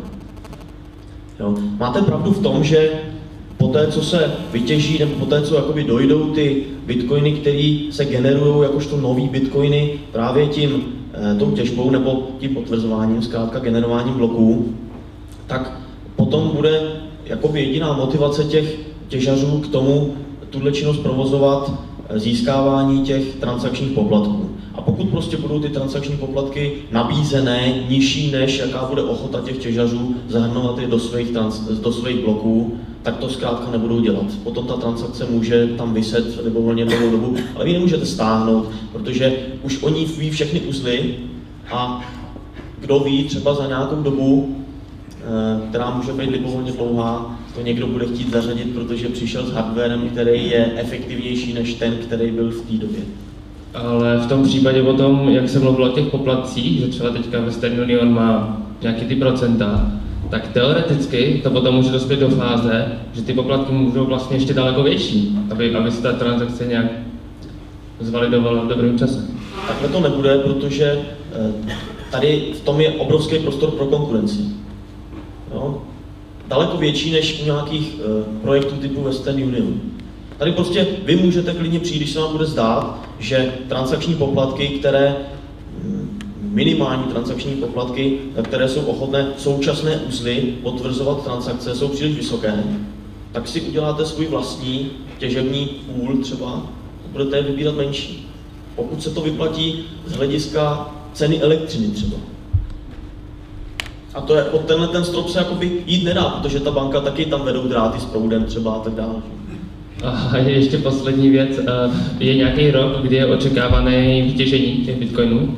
Jo? Máte pravdu v tom, že poté, co se vytěží, nebo poté, co jakoby dojdou ty bitcoiny, které se generují jakožto nový bitcoiny právě tím, tou těžbou nebo tím potvrzováním, zkrátka generováním bloků, tak potom bude jakoby jediná motivace těch těžařů k tomu tuhle činnost provozovat získávání těch transakčních poplatků. A pokud prostě budou ty transakční poplatky nabízené nižší, než jaká bude ochota těch těžařů zahrnovat je do svých, trans, do svých bloků, tak to zkrátka nebudou dělat. Potom ta transakce může tam viset libovolně dlouhou dobu, ale vy nemůžete stáhnout, protože už oni ví všechny uzly a kdo ví, třeba za nějakou dobu, která může být libovolně dlouhá, to někdo bude chtít zařadit, protože přišel s hardwarem, který je efektivnější než ten, který byl v té době. Ale v tom případě potom, jak se mluvilo o těch poplatcích, že třeba teďka Western Union má nějaký ty procenta, tak teoreticky to potom může dospět do fáze, že ty poplatky můžou vlastně ještě daleko větší, aby, aby se ta transakce nějak zvalidovala v dobrém čase. Takhle to nebude, protože tady v tom je obrovský prostor pro konkurenci. Jo? Daleko větší než u nějakých uh, projektů typu Western Union. Tady prostě vy můžete klidně přijít, když se vám bude zdát, že transakční poplatky, které, minimální transakční poplatky, které jsou ochotné současné uzly potvrzovat transakce, jsou příliš vysoké, tak si uděláte svůj vlastní těžební půl třeba a budete je vybírat menší. Pokud se to vyplatí z hlediska ceny elektřiny třeba. A to je, pod tenhle ten strop se jakoby jít nedá, protože ta banka taky tam vedou dráty s proudem třeba a tak dále. A ještě poslední věc, je nějaký rok, kdy je očekávané vytěžení těch bitcoinů?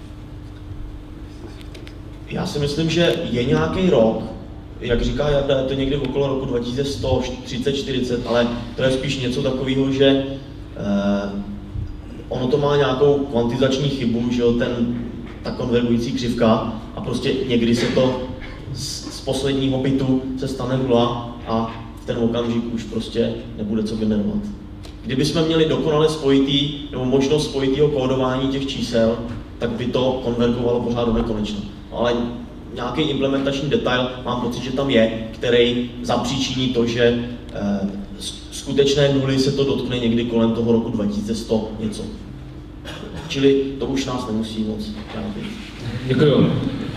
Já si myslím, že je nějaký rok, jak říká Jarda, je to někdy okolo roku dva tisíce sto třicet čtyřicet, ale to je spíš něco takového, že eh, ono to má nějakou kvantizační chybu, že jo, ten, ta konvergující křivka a prostě někdy se to z, z posledního bitu se stane nula a v ten okamžik už prostě nebude co generovat. Kdybychom měli dokonale spojitý, nebo možnost spojitého kódování těch čísel, tak by to konvergovalo pořád do nekonečna. Ale nějaký implementační detail, mám pocit, že tam je, který zapříčiní to, že eh, skutečné nuly se to dotkne někdy kolem toho roku dva tisíce sto něco. Čili to už nás nemusí moc trápit. Děkuju.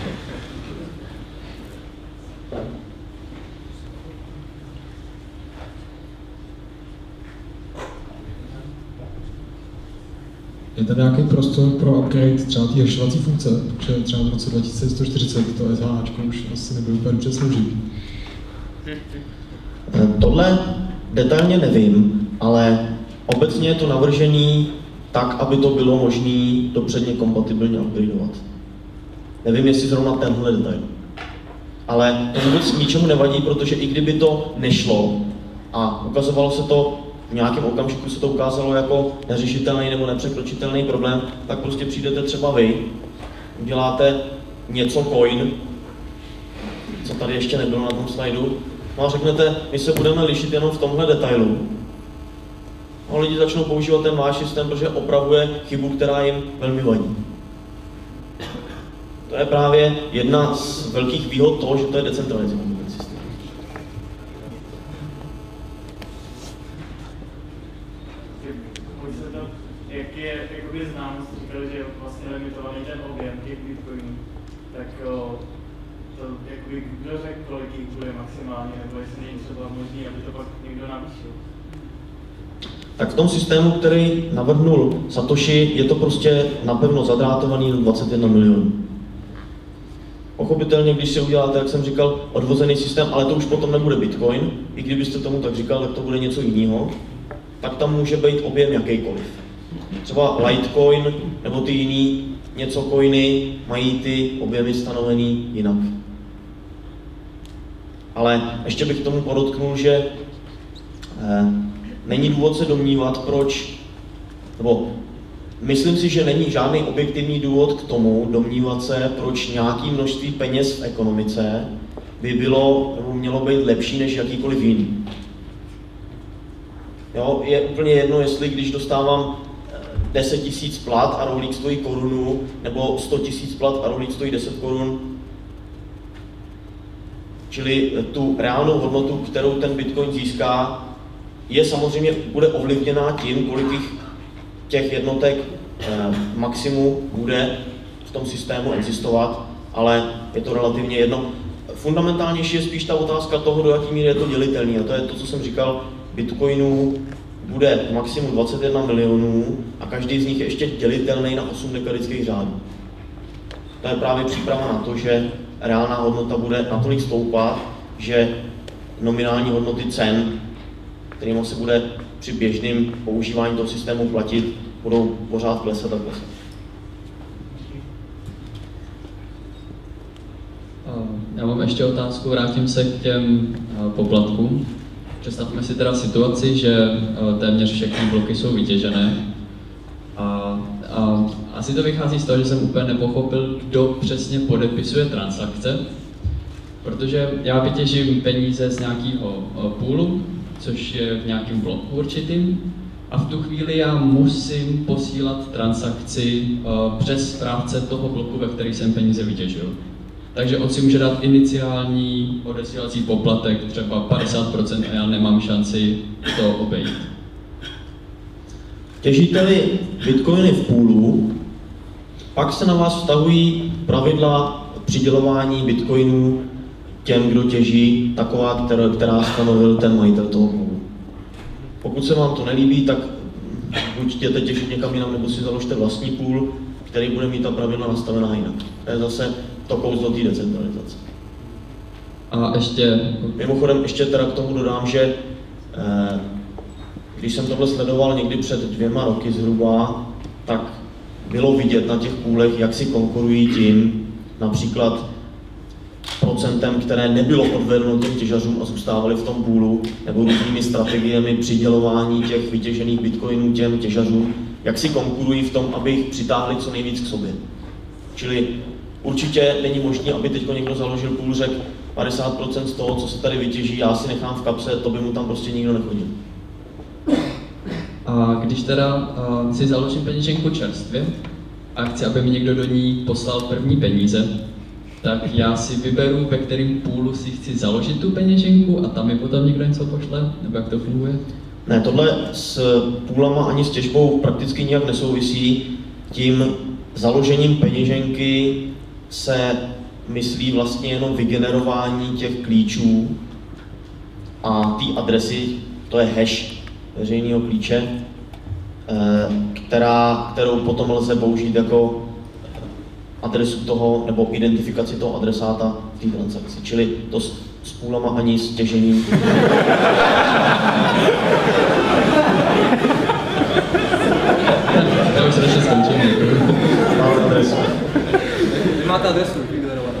Je tady nějaký prostor pro upgrade třeba té hashovací funkce, protože třeba v roce dva tisíce sto čtyřicet to SHAčko už asi nebude úplně dobře sloužit. Tohle detailně nevím, ale obecně je to navržený tak, aby to bylo možné dopředně kompatibilně upgradeovat. Nevím, jestli zrovna tenhle detail. Ale to vůbec ničemu nevadí, protože i kdyby to nešlo a ukazovalo se to, v nějakém okamžiku se to ukázalo jako neřešitelný nebo nepřekročitelný problém, tak prostě přijdete třeba vy, uděláte něco coin, co tady ještě nebylo na tom slajdu, no a řeknete, my se budeme lišit jenom v tomhle detailu. A lidi začnou používat ten váš systém, protože opravuje chybu, která jim velmi vadí. To je právě jedna z velkých výhod toho, že to je decentralizovaný systém. Jak je jakoby znám, jste říkal, že je vlastně limitovaný ten objem těch bitcoinů, tak o, to jakoby kdo řekl, kolik jich bude maximálně, nebo jestli není třeba možný, aby to pak někdo navýšil? Tak v tom systému, který navrhnul Satoshi, je to prostě napevno zadrátovaný do dvacet jedna milionů. Pochopitelně, když si uděláte, jak jsem říkal, odvozený systém, ale to už potom nebude Bitcoin, i kdybyste tomu tak říkal, tak to bude něco jiného, tak tam může být objem jakýkoliv. Třeba Litecoin nebo ty jiný něco coiny mají ty objemy stanovený jinak. Ale ještě bych tomu podotknul, že eh, není důvod se domnívat, proč, nebo myslím si, že není žádný objektivní důvod k tomu domnívat se, proč nějaké množství peněz v ekonomice by bylo nebo mělo být lepší než jakýkoliv jiný. Jo, je úplně jedno, jestli když dostávám deset tisíc plat a rohlík stojí korunu, nebo sto tisíc plat a rohlík stojí deset korun. Čili tu reálnou hodnotu, kterou ten Bitcoin získá, je samozřejmě, bude ovlivněná tím, kolik těch jednotek eh, maximu bude v tom systému existovat, ale je to relativně jedno. Fundamentálnější je spíš ta otázka toho, do jaké míry je to dělitelný. A to je to, co jsem říkal, Bitcoinů bude maximum dvacet jedna milionů a každý z nich je ještě dělitelný na osm dekadických řádů. To je právě příprava na to, že reálná hodnota bude natolik stoupat, že nominální hodnoty cen, kterým se bude při běžném používání toho systému platit, budou pořád klesat a klesat. Já mám ještě otázku, vrátím se k těm poplatkům. Představme si teda situaci, že téměř všechny bloky jsou vytěžené. A, a asi to vychází z toho, že jsem úplně nepochopil, kdo přesně podepisuje transakce. Protože já vytěžím peníze z nějakého poolu, což je v nějakém bloku určitým, a v tu chvíli já musím posílat transakci přes správce toho bloku, ve který jsem peníze vytěžil. Takže on si může dát iniciální odesílací poplatek, třeba padesát procent, a já nemám šanci to obejít. Těžíte-li bitcoiny v půlu, pak se na vás vztahují pravidla přidělování bitcoinů těm, kdo těží, taková, která stanovil ten majitel toho půlu. Pokud se vám to nelíbí, tak buď jděte těžit někam jinam, nebo si založte vlastní půl, který bude mít ta pravidla nastavená jinak. To je zase to kouzlo té decentralizace. A ještě... Mimochodem ještě teda k tomu dodám, že eh, když jsem tohle sledoval někdy před dvěma roky zhruba, tak bylo vidět na těch půlech, jak si konkurují tím, například procentem, které nebylo odvedeno těm těžařům a zůstávali v tom půlu, nebo různými strategiemi přidělování těch vytěžených bitcoinů těm těžařům, jak si konkurují v tom, aby jich přitáhli co nejvíc k sobě. Čili určitě není možné, aby teď někdo založil půl, řekl padesát procent z toho, co se tady vytěží, já si nechám v kapse, to by mu tam prostě nikdo nechodil. A když teda uh, si založím peněženku čerstvě a chci, aby mi někdo do ní poslal první peníze, tak já si vyberu, ve kterém půlu si chci založit tu peněženku a tam mi potom někdo něco pošle? Nebo jak to funguje? Ne, tohle s půlama ani s těžbou prakticky nijak nesouvisí. Tím založením peněženky se myslí vlastně jenom vygenerování těch klíčů a té adresy, to je hash veřejného klíče, která, kterou potom lze použít jako adresu toho, nebo identifikaci toho adresáta v té transakci. Čili to s, s půlama ani s těžením. Já už se ještě skončím. Máme adresu. Vy máte adresu vygenerovanou.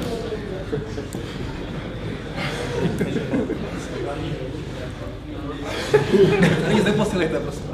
Nic neposílejte, prosím.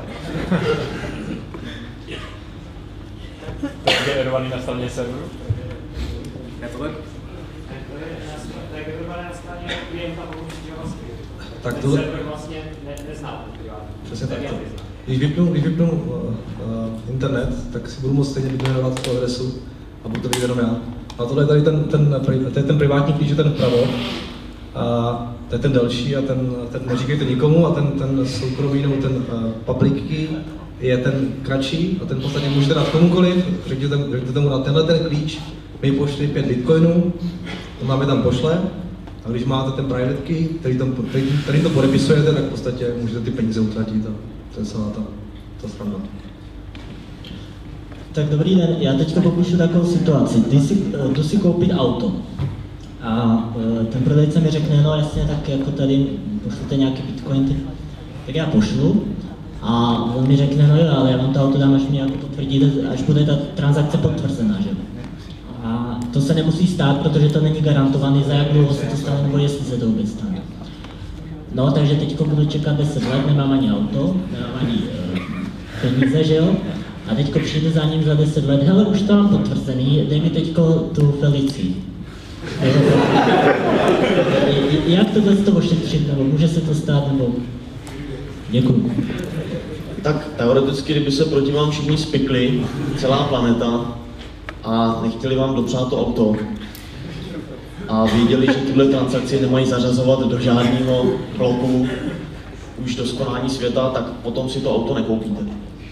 To je generovaný na straně serveru? Je to tak? To je generované na straně klienta pomocí JavaScript. Tak Ten tohle... server vlastně ne, nezná ten privátní. Přesně tak. Když vypnu, když vypnu uh, uh, internet, tak si budu moct stejně vygenerovat tu adresu a budu to vidět jenom já. A tohle je tady ten, ten, ten, ten privátní klíč, je ten vpravo. A to je ten další a ten, ten neříkejte nikomu a ten, ten soukromý nebo ten uh, public key je ten kratší a ten v podstatě můžete dát komukoliv, řekněte, řekněte mu na tenhle ten klíč, my pošli pět bitcoinů, to máme tam pošle a když máte ten private key, který, tam, který, který to podepisujete, tak v podstatě můžete ty peníze utratit a to je celá ta, ta strana. Tak dobrý den, já teďka popíšu takovou situaci. Ty si, jdu si koupit auto a ten prodejce mi řekne, no jasně, tak jako tady pošlete nějaký bitcoin, tak já pošlu a on mi řekne, no jo, ale já vám to auto dám, až mi jako potvrdíte, až bude ta transakce potvrzená, že? A to se nemusí stát, protože to není garantovaný, za jak dlouho se to stane, nebo jestli se to vůbec stane. No, takže teďko budu čekat deset let, nemám ani auto, nemám ani uh, peníze, že jo? A teďko přijde za ním za deset let, hele, už to mám potvrzený, dej mi teďko tu Felicii. Jak tohle to ošetřit, nebo může se to stát, nebo... Děkuji. Tak teoreticky, kdyby se proti vám všichni spikli, celá planeta, a nechtěli vám dopřát to auto, a věděli, že tuhle transakci nemají zařazovat do žádného bloku už do skonání světa, tak potom si to auto nekoupíte.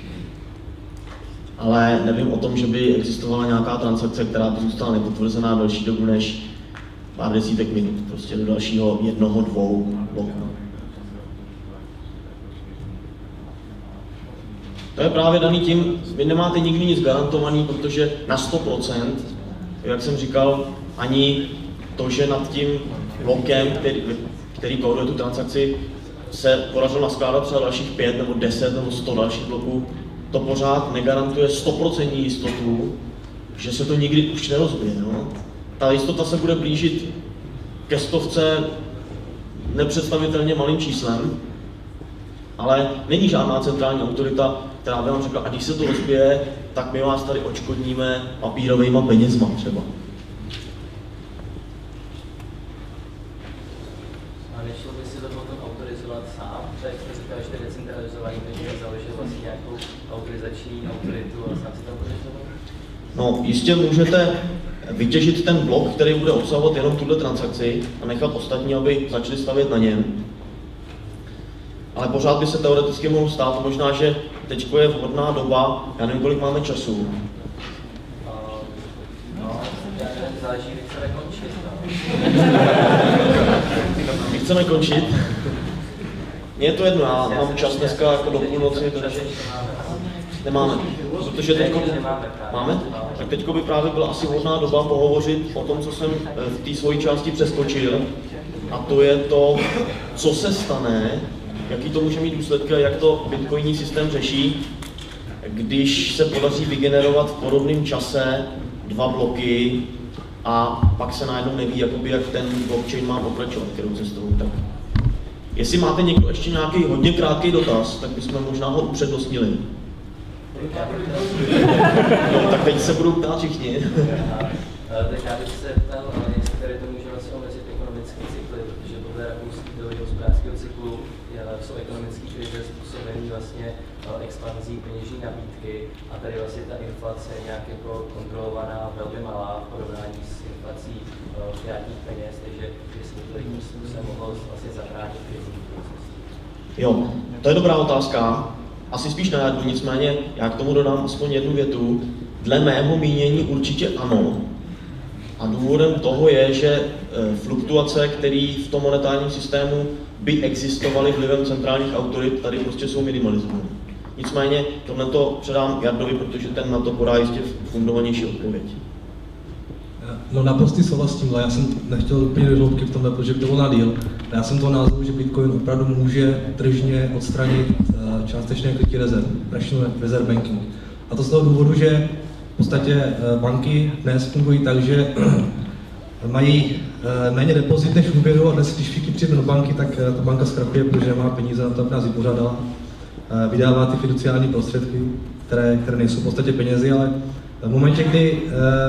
Ale nevím o tom, že by existovala nějaká transakce, která by zůstala nepotvrzená delší dobu než pár desítek minut, prostě do dalšího jednoho, dvou bloků. To je právě daný tím, vy nemáte nikdy nic garantovaný, protože na sto procent, jak jsem říkal, ani to, že nad tím blokem, který, který kóduje tu transakci, se podařilo naskládat třeba dalších pět nebo deset nebo sto dalších bloků, to pořád negarantuje sto procent jistotu, že se to nikdy už nerozbije. No? Ta jistota se bude blížit ke stovce nepředstavitelně malým číslem, ale není žádná centrální autorita, která by vám řekla, a když se to rozbije, tak my vás tady odškodníme papírovejma penězma třeba. A nešlo by si to potom autorizovat sám, tak jste říkal, že to je decentralizovaný, takže založit vlastně nějakou autorizační autoritu a sám si to autorizovat? No, jistě můžete vytěžit ten blok, který bude obsahovat jenom tuhle transakci a nechat ostatní, aby začali stavět na něm. Ale pořád by se teoreticky mohlo stát, možná, že teď je vhodná doba, já nevím, kolik máme času. No, záleží, kdy chceme končit. My chceme končit. Mně je to jedno, já mám čas dneska jako do půlnoci, takže nemáme. protože teďko... Máme? Tak teďko by právě byla asi vhodná doba pohovořit o tom, co jsem v té svojí části přeskočil. A to je to, co se stane, jaký to může mít důsledky a jak to bitcoinní systém řeší, když se podaří vygenerovat v podobném čase dva bloky a pak se najednou neví, jakoby, jak ten blockchain má pokračovat, kterou cestou. Tak jestli máte někdo ještě nějaký hodně krátký dotaz, tak bychom možná ho upřednostnili. No, tak teď se budou ptát všichni. Tak já bych se ptal, jestli tady to může vlastně omezit ekonomické cykly, protože podle rakouského hospodářského cyklu jsou ekonomické krize způsobené vlastně expanzí peněžní nabídky a tady vlastně ta inflace je nějak jako kontrolovaná, velmi malá v porovnání s inflací fiatních peněz, takže jestli to jakým způsobem mohlo vlastně zabránit krizový proces. Jo, to je dobrá otázka. Asi spíš na jednu, nicméně já k tomu dodám aspoň jednu větu. Dle mého mínění určitě ano. A důvodem toho je, že fluktuace, které v tom monetárním systému by existovaly vlivem centrálních autorit, tady prostě jsou minimalizovány. Nicméně tohle to předám Jardovi, protože ten na to podá jistě fundovanější odpověď. No naprostý souhlas s tímhle, já jsem nechtěl úplně do hloubky v tomhle, protože to byl na díl. Já jsem toho názoru, že Bitcoin opravdu může tržně odstranit částečné krytí rezerv, fractional reserve banking. A to z toho důvodu, že v podstatě banky dnes fungují tak, že mají méně depozit než úvěru a dnes, když všichni přijdou do banky, tak ta banka zkrachuje, protože nemá peníze na to, aby nás vypořádala. Vydává ty fiduciální prostředky, které, které nejsou v podstatě penězi, ale v momentě, kdy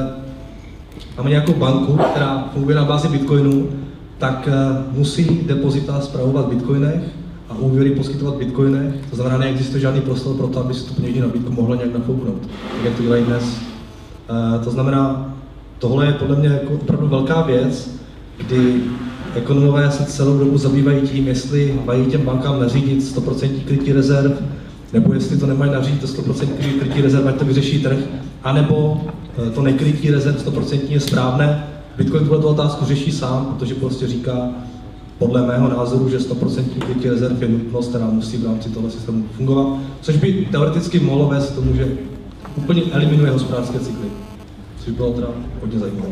máme nějakou banku, která funguje na bázi bitcoinu, tak musí depozita spravovat v bitcoinech a úvěry poskytovat v bitcoinech. To znamená, neexistuje žádný prostor pro to, aby si tu peněžní nabídku mohla nějak nafouknout, tak jak to dělají dnes. To znamená, tohle je podle mě jako opravdu velká věc, kdy ekonomové se celou dobu zabývají tím, jestli mají těm bankám nařídit sto procent krytí rezerv, nebo jestli to nemají nařídit sto procent krytí rezerv, ať to vyřeší trh, anebo to nekrytí rezerv sto procent je správné. Bitcoin tuto otázku řeší sám, protože prostě říká, podle mého názoru, že sto procent krytí rezerv je nutnost, která musí v rámci toho systému fungovat, což by teoreticky mohlo vést k tomu, že úplně eliminuje hospodářské cykly. Což bylo teda hodně zajímavé.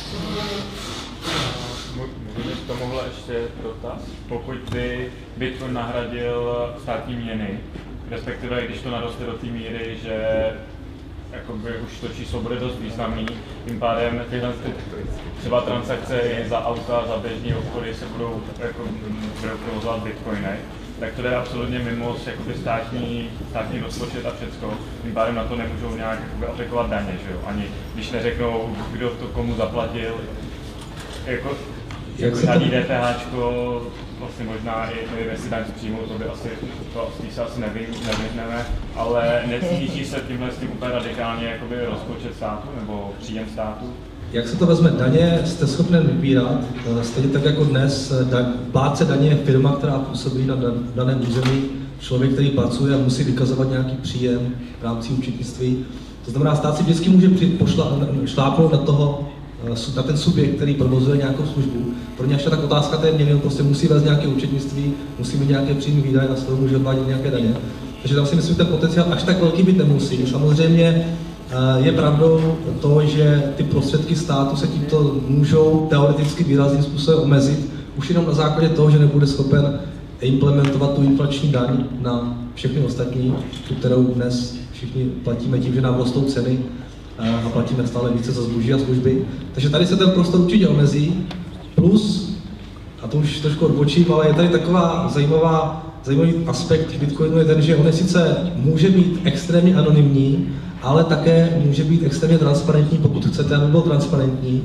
Můžu to mohla ještě dotaz? Pokud by Bitcoin nahradil státní měny, respektive když to naroste do té míry, že jakoby už to číslo bude dost významný, tím pádem tyhle třeba transakce za auta, za běžní obchody se budou, jako, budou provozovat bitcoinech, tak to jde absolutně mimo jakoby státní, státní rozpočet a všecko. Tím pádem na to nemůžou nějak jakoby, aplikovat daně, že jo? Ani když neřeknou, kdo to komu zaplatil, jako, jak se to... DPHčko, vlastně možná i nevím, jestli daň z příjmu, to by asi, to asi se asi nevyhneme, ale necítí se tímhle s tím úplně radikálně jakoby rozpočet státu nebo příjem státu? Jak se to vezme? Daně jste schopen vybírat, stejně tak jako dnes, plátce daně je firma, která působí na daném území, člověk, který pracuje a musí vykazovat nějaký příjem v rámci účetnictví. To znamená, stát si vždycky může šlápnout na toho, na ten subjekt, který provozuje nějakou službu. Pro ně ještě tak otázka té měny, on prostě musí vést nějaké účetnictví, musí mít nějaké příjmy výdaje, na z toho může odvádět nějaké daně. Takže tam si myslím, že ten potenciál až tak velký být nemusí. Samozřejmě je pravdou to, že ty prostředky státu se tímto můžou teoreticky výrazným způsobem omezit, už jenom na základě toho, že nebude schopen implementovat tu inflační daň na všechny ostatní, tu, kterou dnes všichni platíme tím, že nám rostou ceny a platíme stále více za zboží a služby. Takže tady se ten prostor určitě omezí, plus, a to už trošku odbočím, ale je tady taková zajímavá, zajímavý aspekt Bitcoinu je ten, že on sice může být extrémně anonymní, ale také může být extrémně transparentní, pokud chcete, aby byl transparentní.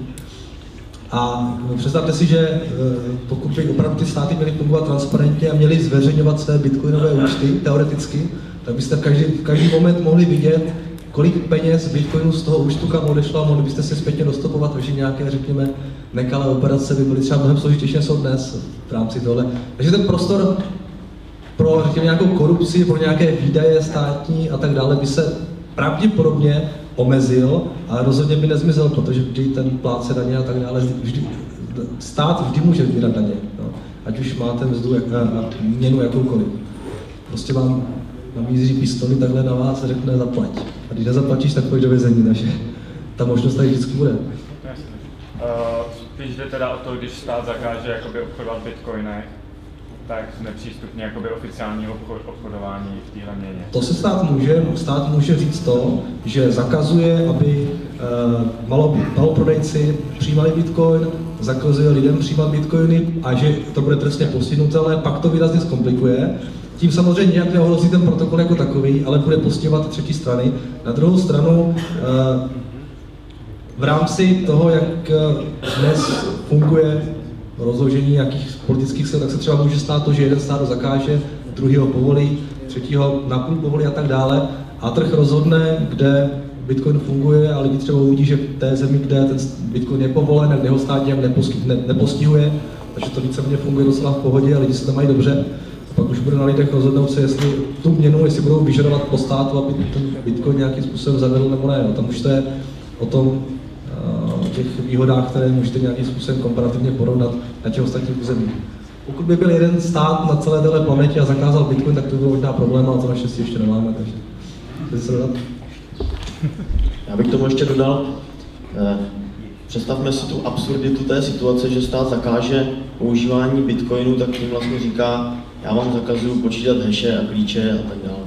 A představte si, že pokud by opravdu ty státy měly fungovat transparentně a měly zveřejňovat své bitcoinové účty, teoreticky, tak byste v každý, v každý moment mohli vidět, kolik peněz bitcoinu z toho účtu kam odešlo a mohli byste se zpětně dostupovat, takže nějaké, řekněme, nekalé operace by byly třeba mnohem složitější, než jsou dnes v rámci tohle. Takže ten prostor pro, řekněme, nějakou korupci, pro nějaké výdaje státní a tak dále by se pravděpodobně omezil, ale rozhodně by nezmizel, protože vždy ten plátce daně a tak dále, vždy, stát vždy může vybírat daně, no. Ať už máte mzdu jak, a měnu jakoukoliv. Prostě vám namíří pistoli takhle na vás a řekne zaplať. A když nezaplatíš, tak půjdeš do vězení, takže ta možnost tady vždycky bude. Jasně. Uh, když jde teda o to, když stát zakáže jakoby obchodovat v bitcoinech, tak nepřístupně jakoby oficiální obchod, obchodování v téhle měně. To se stát může, stát může říct to, že zakazuje, aby uh, malo, maloprodejci přijímali bitcoin, zakazuje lidem přijímat bitcoiny a že to bude trestně postihnutelné, pak to výrazně zkomplikuje. Tím samozřejmě nějak neohrozí ten protokol jako takový, ale bude postihovat třetí strany. Na druhou stranu uh, v rámci toho, jak dnes funguje rozložení nějakých politických sil, tak se třeba může stát to, že jeden stát ho zakáže, druhý ho povolí, třetího napůl povolí a tak dále. A trh rozhodne, kde Bitcoin funguje a lidi třeba uvidí, že v té zemi, kde ten Bitcoin je povolen, tak jeho stát nějak ne, nepostihuje, takže to víceméně funguje docela v pohodě a lidi se tam mají dobře. A pak už bude na lidech rozhodnout se, jestli tu měnu, jestli budou vyžadovat po státu, aby ten Bitcoin nějakým způsobem zavedl nebo ne. No, tam už to je o tom, o těch výhodách, které můžete nějakým způsobem komparativně porovnat na těch ostatních územích. Pokud by byl jeden stát na celé téhle planetě a zakázal Bitcoin, tak to by bylo možná problém, ale to naštěstí ještě nemáme, takže chcete se dodat? Já bych tomu ještě dodal, eh, představme si tu absurditu té situace, že stát zakáže používání Bitcoinu, tak tím vlastně říká, já vám zakazuju počítat haše a klíče a tak dále.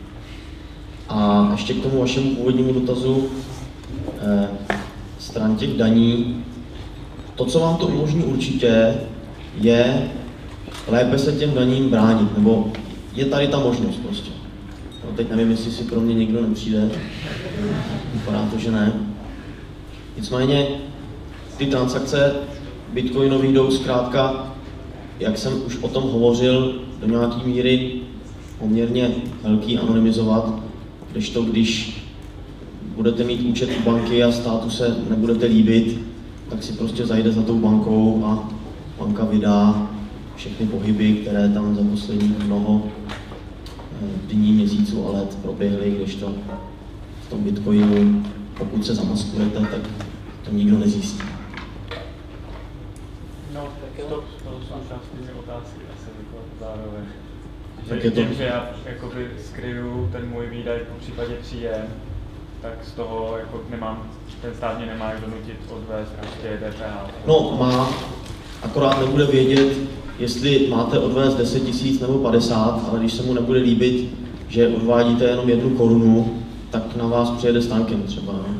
A ještě k tomu vašemu původnímu dotazu, eh, stran těch daní, to, co vám to umožní určitě, je lépe se těm daním bránit, nebo je tady ta možnost prostě. No, teď nevím, jestli si pro mě někdo nepřijde, vypadá to, že ne. Nicméně ty transakce bitcoinové jdou zkrátka, jak jsem už o tom hovořil, do nějaké míry poměrně velký anonymizovat, kdežto když budete mít účet u banky a státu se nebudete líbit, tak si prostě zajde za tou bankou a banka vydá všechny pohyby, které tam za poslední mnoho dní, měsíců a let proběhly, kdežto v tom Bitcoinu, pokud se zamaskujete, tak to nikdo nezjistí. No, tak to, to jsou části otázky asi jako zároveň. Že Tak je to... tím, že já jakoby skryju ten můj výdaj po případě příjem, tak z toho jako nemám, ten stát mě nemá jak donutit odvést prostě D P H. No, má, akorát nebude vědět, jestli máte odvést deset tisíc nebo padesát, ale když se mu nebude líbit, že odvádíte jenom jednu korunu, tak na vás přijede s tankem třeba, no.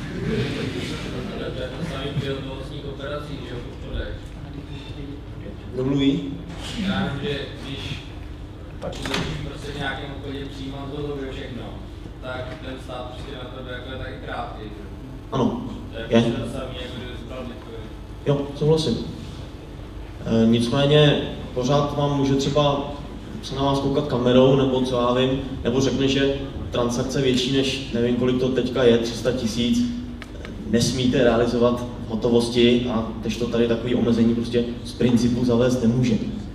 Domluví? Já vím, že když začít prostě v nějakém obchodě přijímat do toho všechno, tak ten stát prostě na tebe jako je taky krátký. Ano, je. je. To samý, jako kdyby zbral Bitcoin. Jo, souhlasím. E, nicméně pořád vám může třeba se na vás koukat kamerou, nebo co já vím, nebo řekne, že transakce větší než, nevím kolik to teďka je, tři sta tisíc, nesmíte realizovat v hotovosti a tež to tady takový omezení prostě z principu zavést nemůže.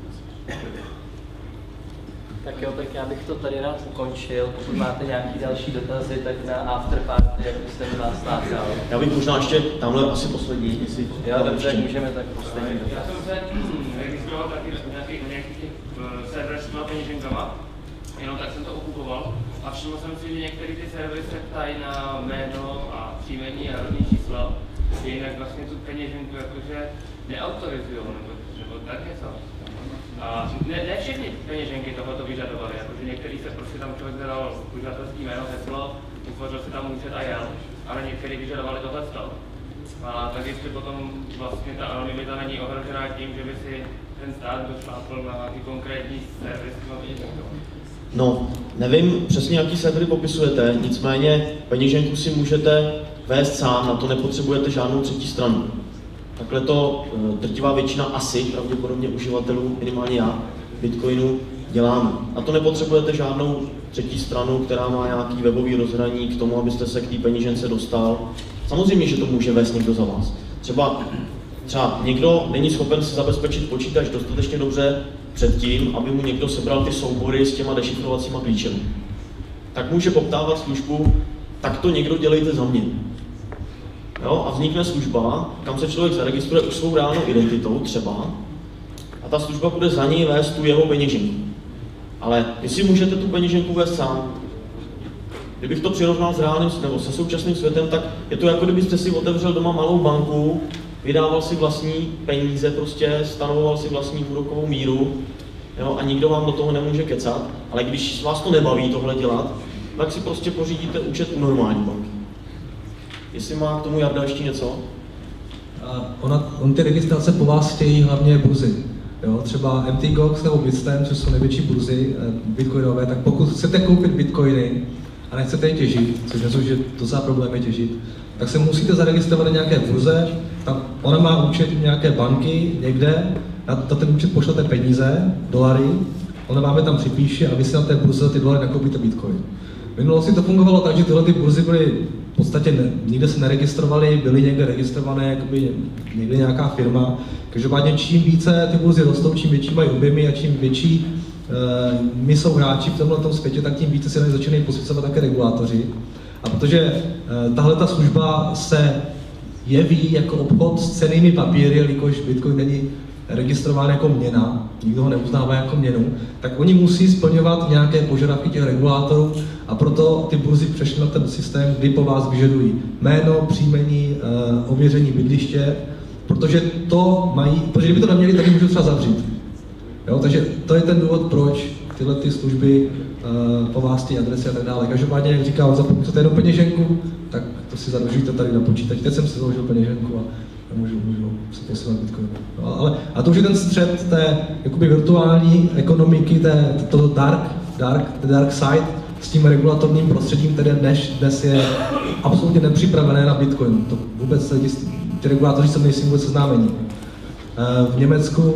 Tak jo, tak já bych to tady rád ukončil. Pokud máte nějaký další dotazy, tak na afterparty, jak byste mi vás lákal. Já bych možná ještě tamhle asi poslední, jestli... Jo, dobře, můžeme tak poslední dotaz. Já jsem se registroval taky na nějakých těch serverech s těma peněženkama, jenom tak jsem to okupoval a všiml jsem si, že některé ty servery se ptají na jméno a příjmení a rodné číslo, jinak vlastně tu peněženku jakože neautorizují, nebo, nebo tak něco. A ne, ne všechny peněženky tohoto vyžadovaly, jakože některý se prostě tam člověk zadal uživatelský jméno, heslo, utvořil si tam účet a jel, ale některý vyžadovali tohleto. A tak jestli potom vlastně ta anonymita není ohrožená tím, že by si ten stát došlápl na nějaký konkrétní servis s těma peněženkama. No, nevím přesně, jaký servery popisujete, nicméně peněženku si můžete vést sám, na to nepotřebujete žádnou třetí stranu. Takhle to drtivá většina asi, pravděpodobně uživatelů, minimálně já, Bitcoinu, děláme. A to nepotřebujete žádnou třetí stranu, která má nějaký webový rozhraní k tomu, abyste se k té peněžence dostal. Samozřejmě, že to může vést někdo za vás. Třeba, třeba někdo není schopen si zabezpečit počítač dostatečně dobře předtím, aby mu někdo sebral ty soubory s těma dešifrovacíma klíčemi. Tak může poptávat službu, tak to někdo dělejte za mě. Jo, a vznikne služba, kam se člověk zaregistruje už svou reálnou identitou třeba a ta služba bude za něj vést tu jeho peněženku. Ale vy si můžete tu peněženku vést sám. kdybych to přirovnal s reálným nebo se současným světem, tak je to jako kdybyste si otevřel doma malou banku, vydával si vlastní peníze, prostě stanovoval si vlastní úrokovou míru, jo, a nikdo vám do toho nemůže kecat, ale když vás to nebaví tohle dělat, tak si prostě pořídíte účet u normální banky. Jestli má k tomu Jarda ještě něco? Ona, on ty registrace po vás chtějí hlavně burzy. Jo, třeba M T Gox nebo Bitstamp, což jsou největší burzy bitcoinové, tak pokud chcete koupit bitcoiny a nechcete je těžit, což nejsou, že docela problém je těžit, tak se musíte zaregistrovat na nějaké burze, tam ona má účet nějaké banky někde, na ten účet pošlete peníze, dolary, ona vám je tam připíše a vy si na té burze ty dolary nakoupíte bitcoin. V minulosti to fungovalo tak, že tyhle ty burzy byly v podstatě ne, nikde se neregistrovaly, byly někde registrované, jakoby někde nějaká firma. Každopádně čím více ty burzy rostou, čím větší mají objemy a čím větší e, my jsou hráči v tomhle světě, tak tím více se na začínají posvěcovat také regulátoři. A protože e, tahle ta služba se jeví jako obchod s cennými papíry, jelikož Bitcoin není registrován jako měna, nikdo ho neuznává jako měnu, tak oni musí splňovat nějaké požadavky těch regulátorů a proto ty burzy přešly na ten systém, kdy po vás vyžadují jméno, příjmení, e, ověření bydliště, protože to mají, protože kdyby to neměli, tak ji můžou třeba zavřít. Jo, takže to je ten důvod, proč tyhle ty služby e, po vás ty adresy a tak dále. Každopádně, jak říkám, za pokud chcete jenom peněženku, tak to si zadržíte tady na počítači. Teď jsem si založil peněženku a můžu, můžu si posílat Bitcoin. No, ale, a to už je ten střed té jakoby virtuální ekonomiky, té, toho dark, dark, dark side s tím regulatorním prostředím, které dnes, dnes je absolutně nepřipravené na Bitcoin. To vůbec ty regulátoři se nejsou vůbec seznámení. V Německu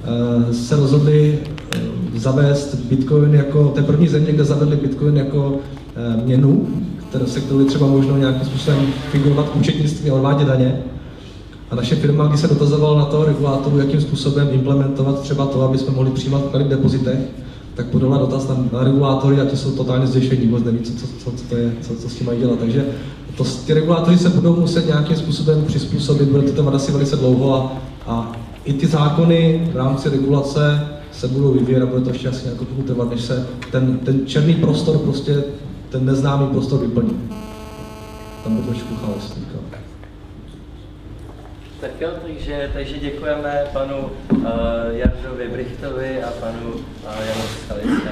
se rozhodli zavést Bitcoin jako, té první země, kde zavedli Bitcoin jako měnu, které, se kterou je třeba možno nějakým způsobem figurovat účetnictví a odvádět daně. A naše firma, když se dotazovala na toho regulátoru, jakým způsobem implementovat třeba to, aby jsme mohli přijímat vklady v depozitech, tak podala dotaz na, na regulátory a ti jsou totálně zděšení, vůbec neví, co, co, co, co, to je, co, co s tím mají dělat. Takže to, ty regulátory se budou muset nějakým způsobem přizpůsobit, bude to trvat asi velice dlouho a, a i ty zákony v rámci regulace se budou vyvíjet a bude to ještě asi nějakou dobu trvat, než se ten, ten černý prostor, prostě ten neznámý prostor vyplní. Tam bude trošku chaos teďka. Tak jo, takže, takže děkujeme panu uh, Jardovi Brichtovi a panu uh, Janu Skalickému.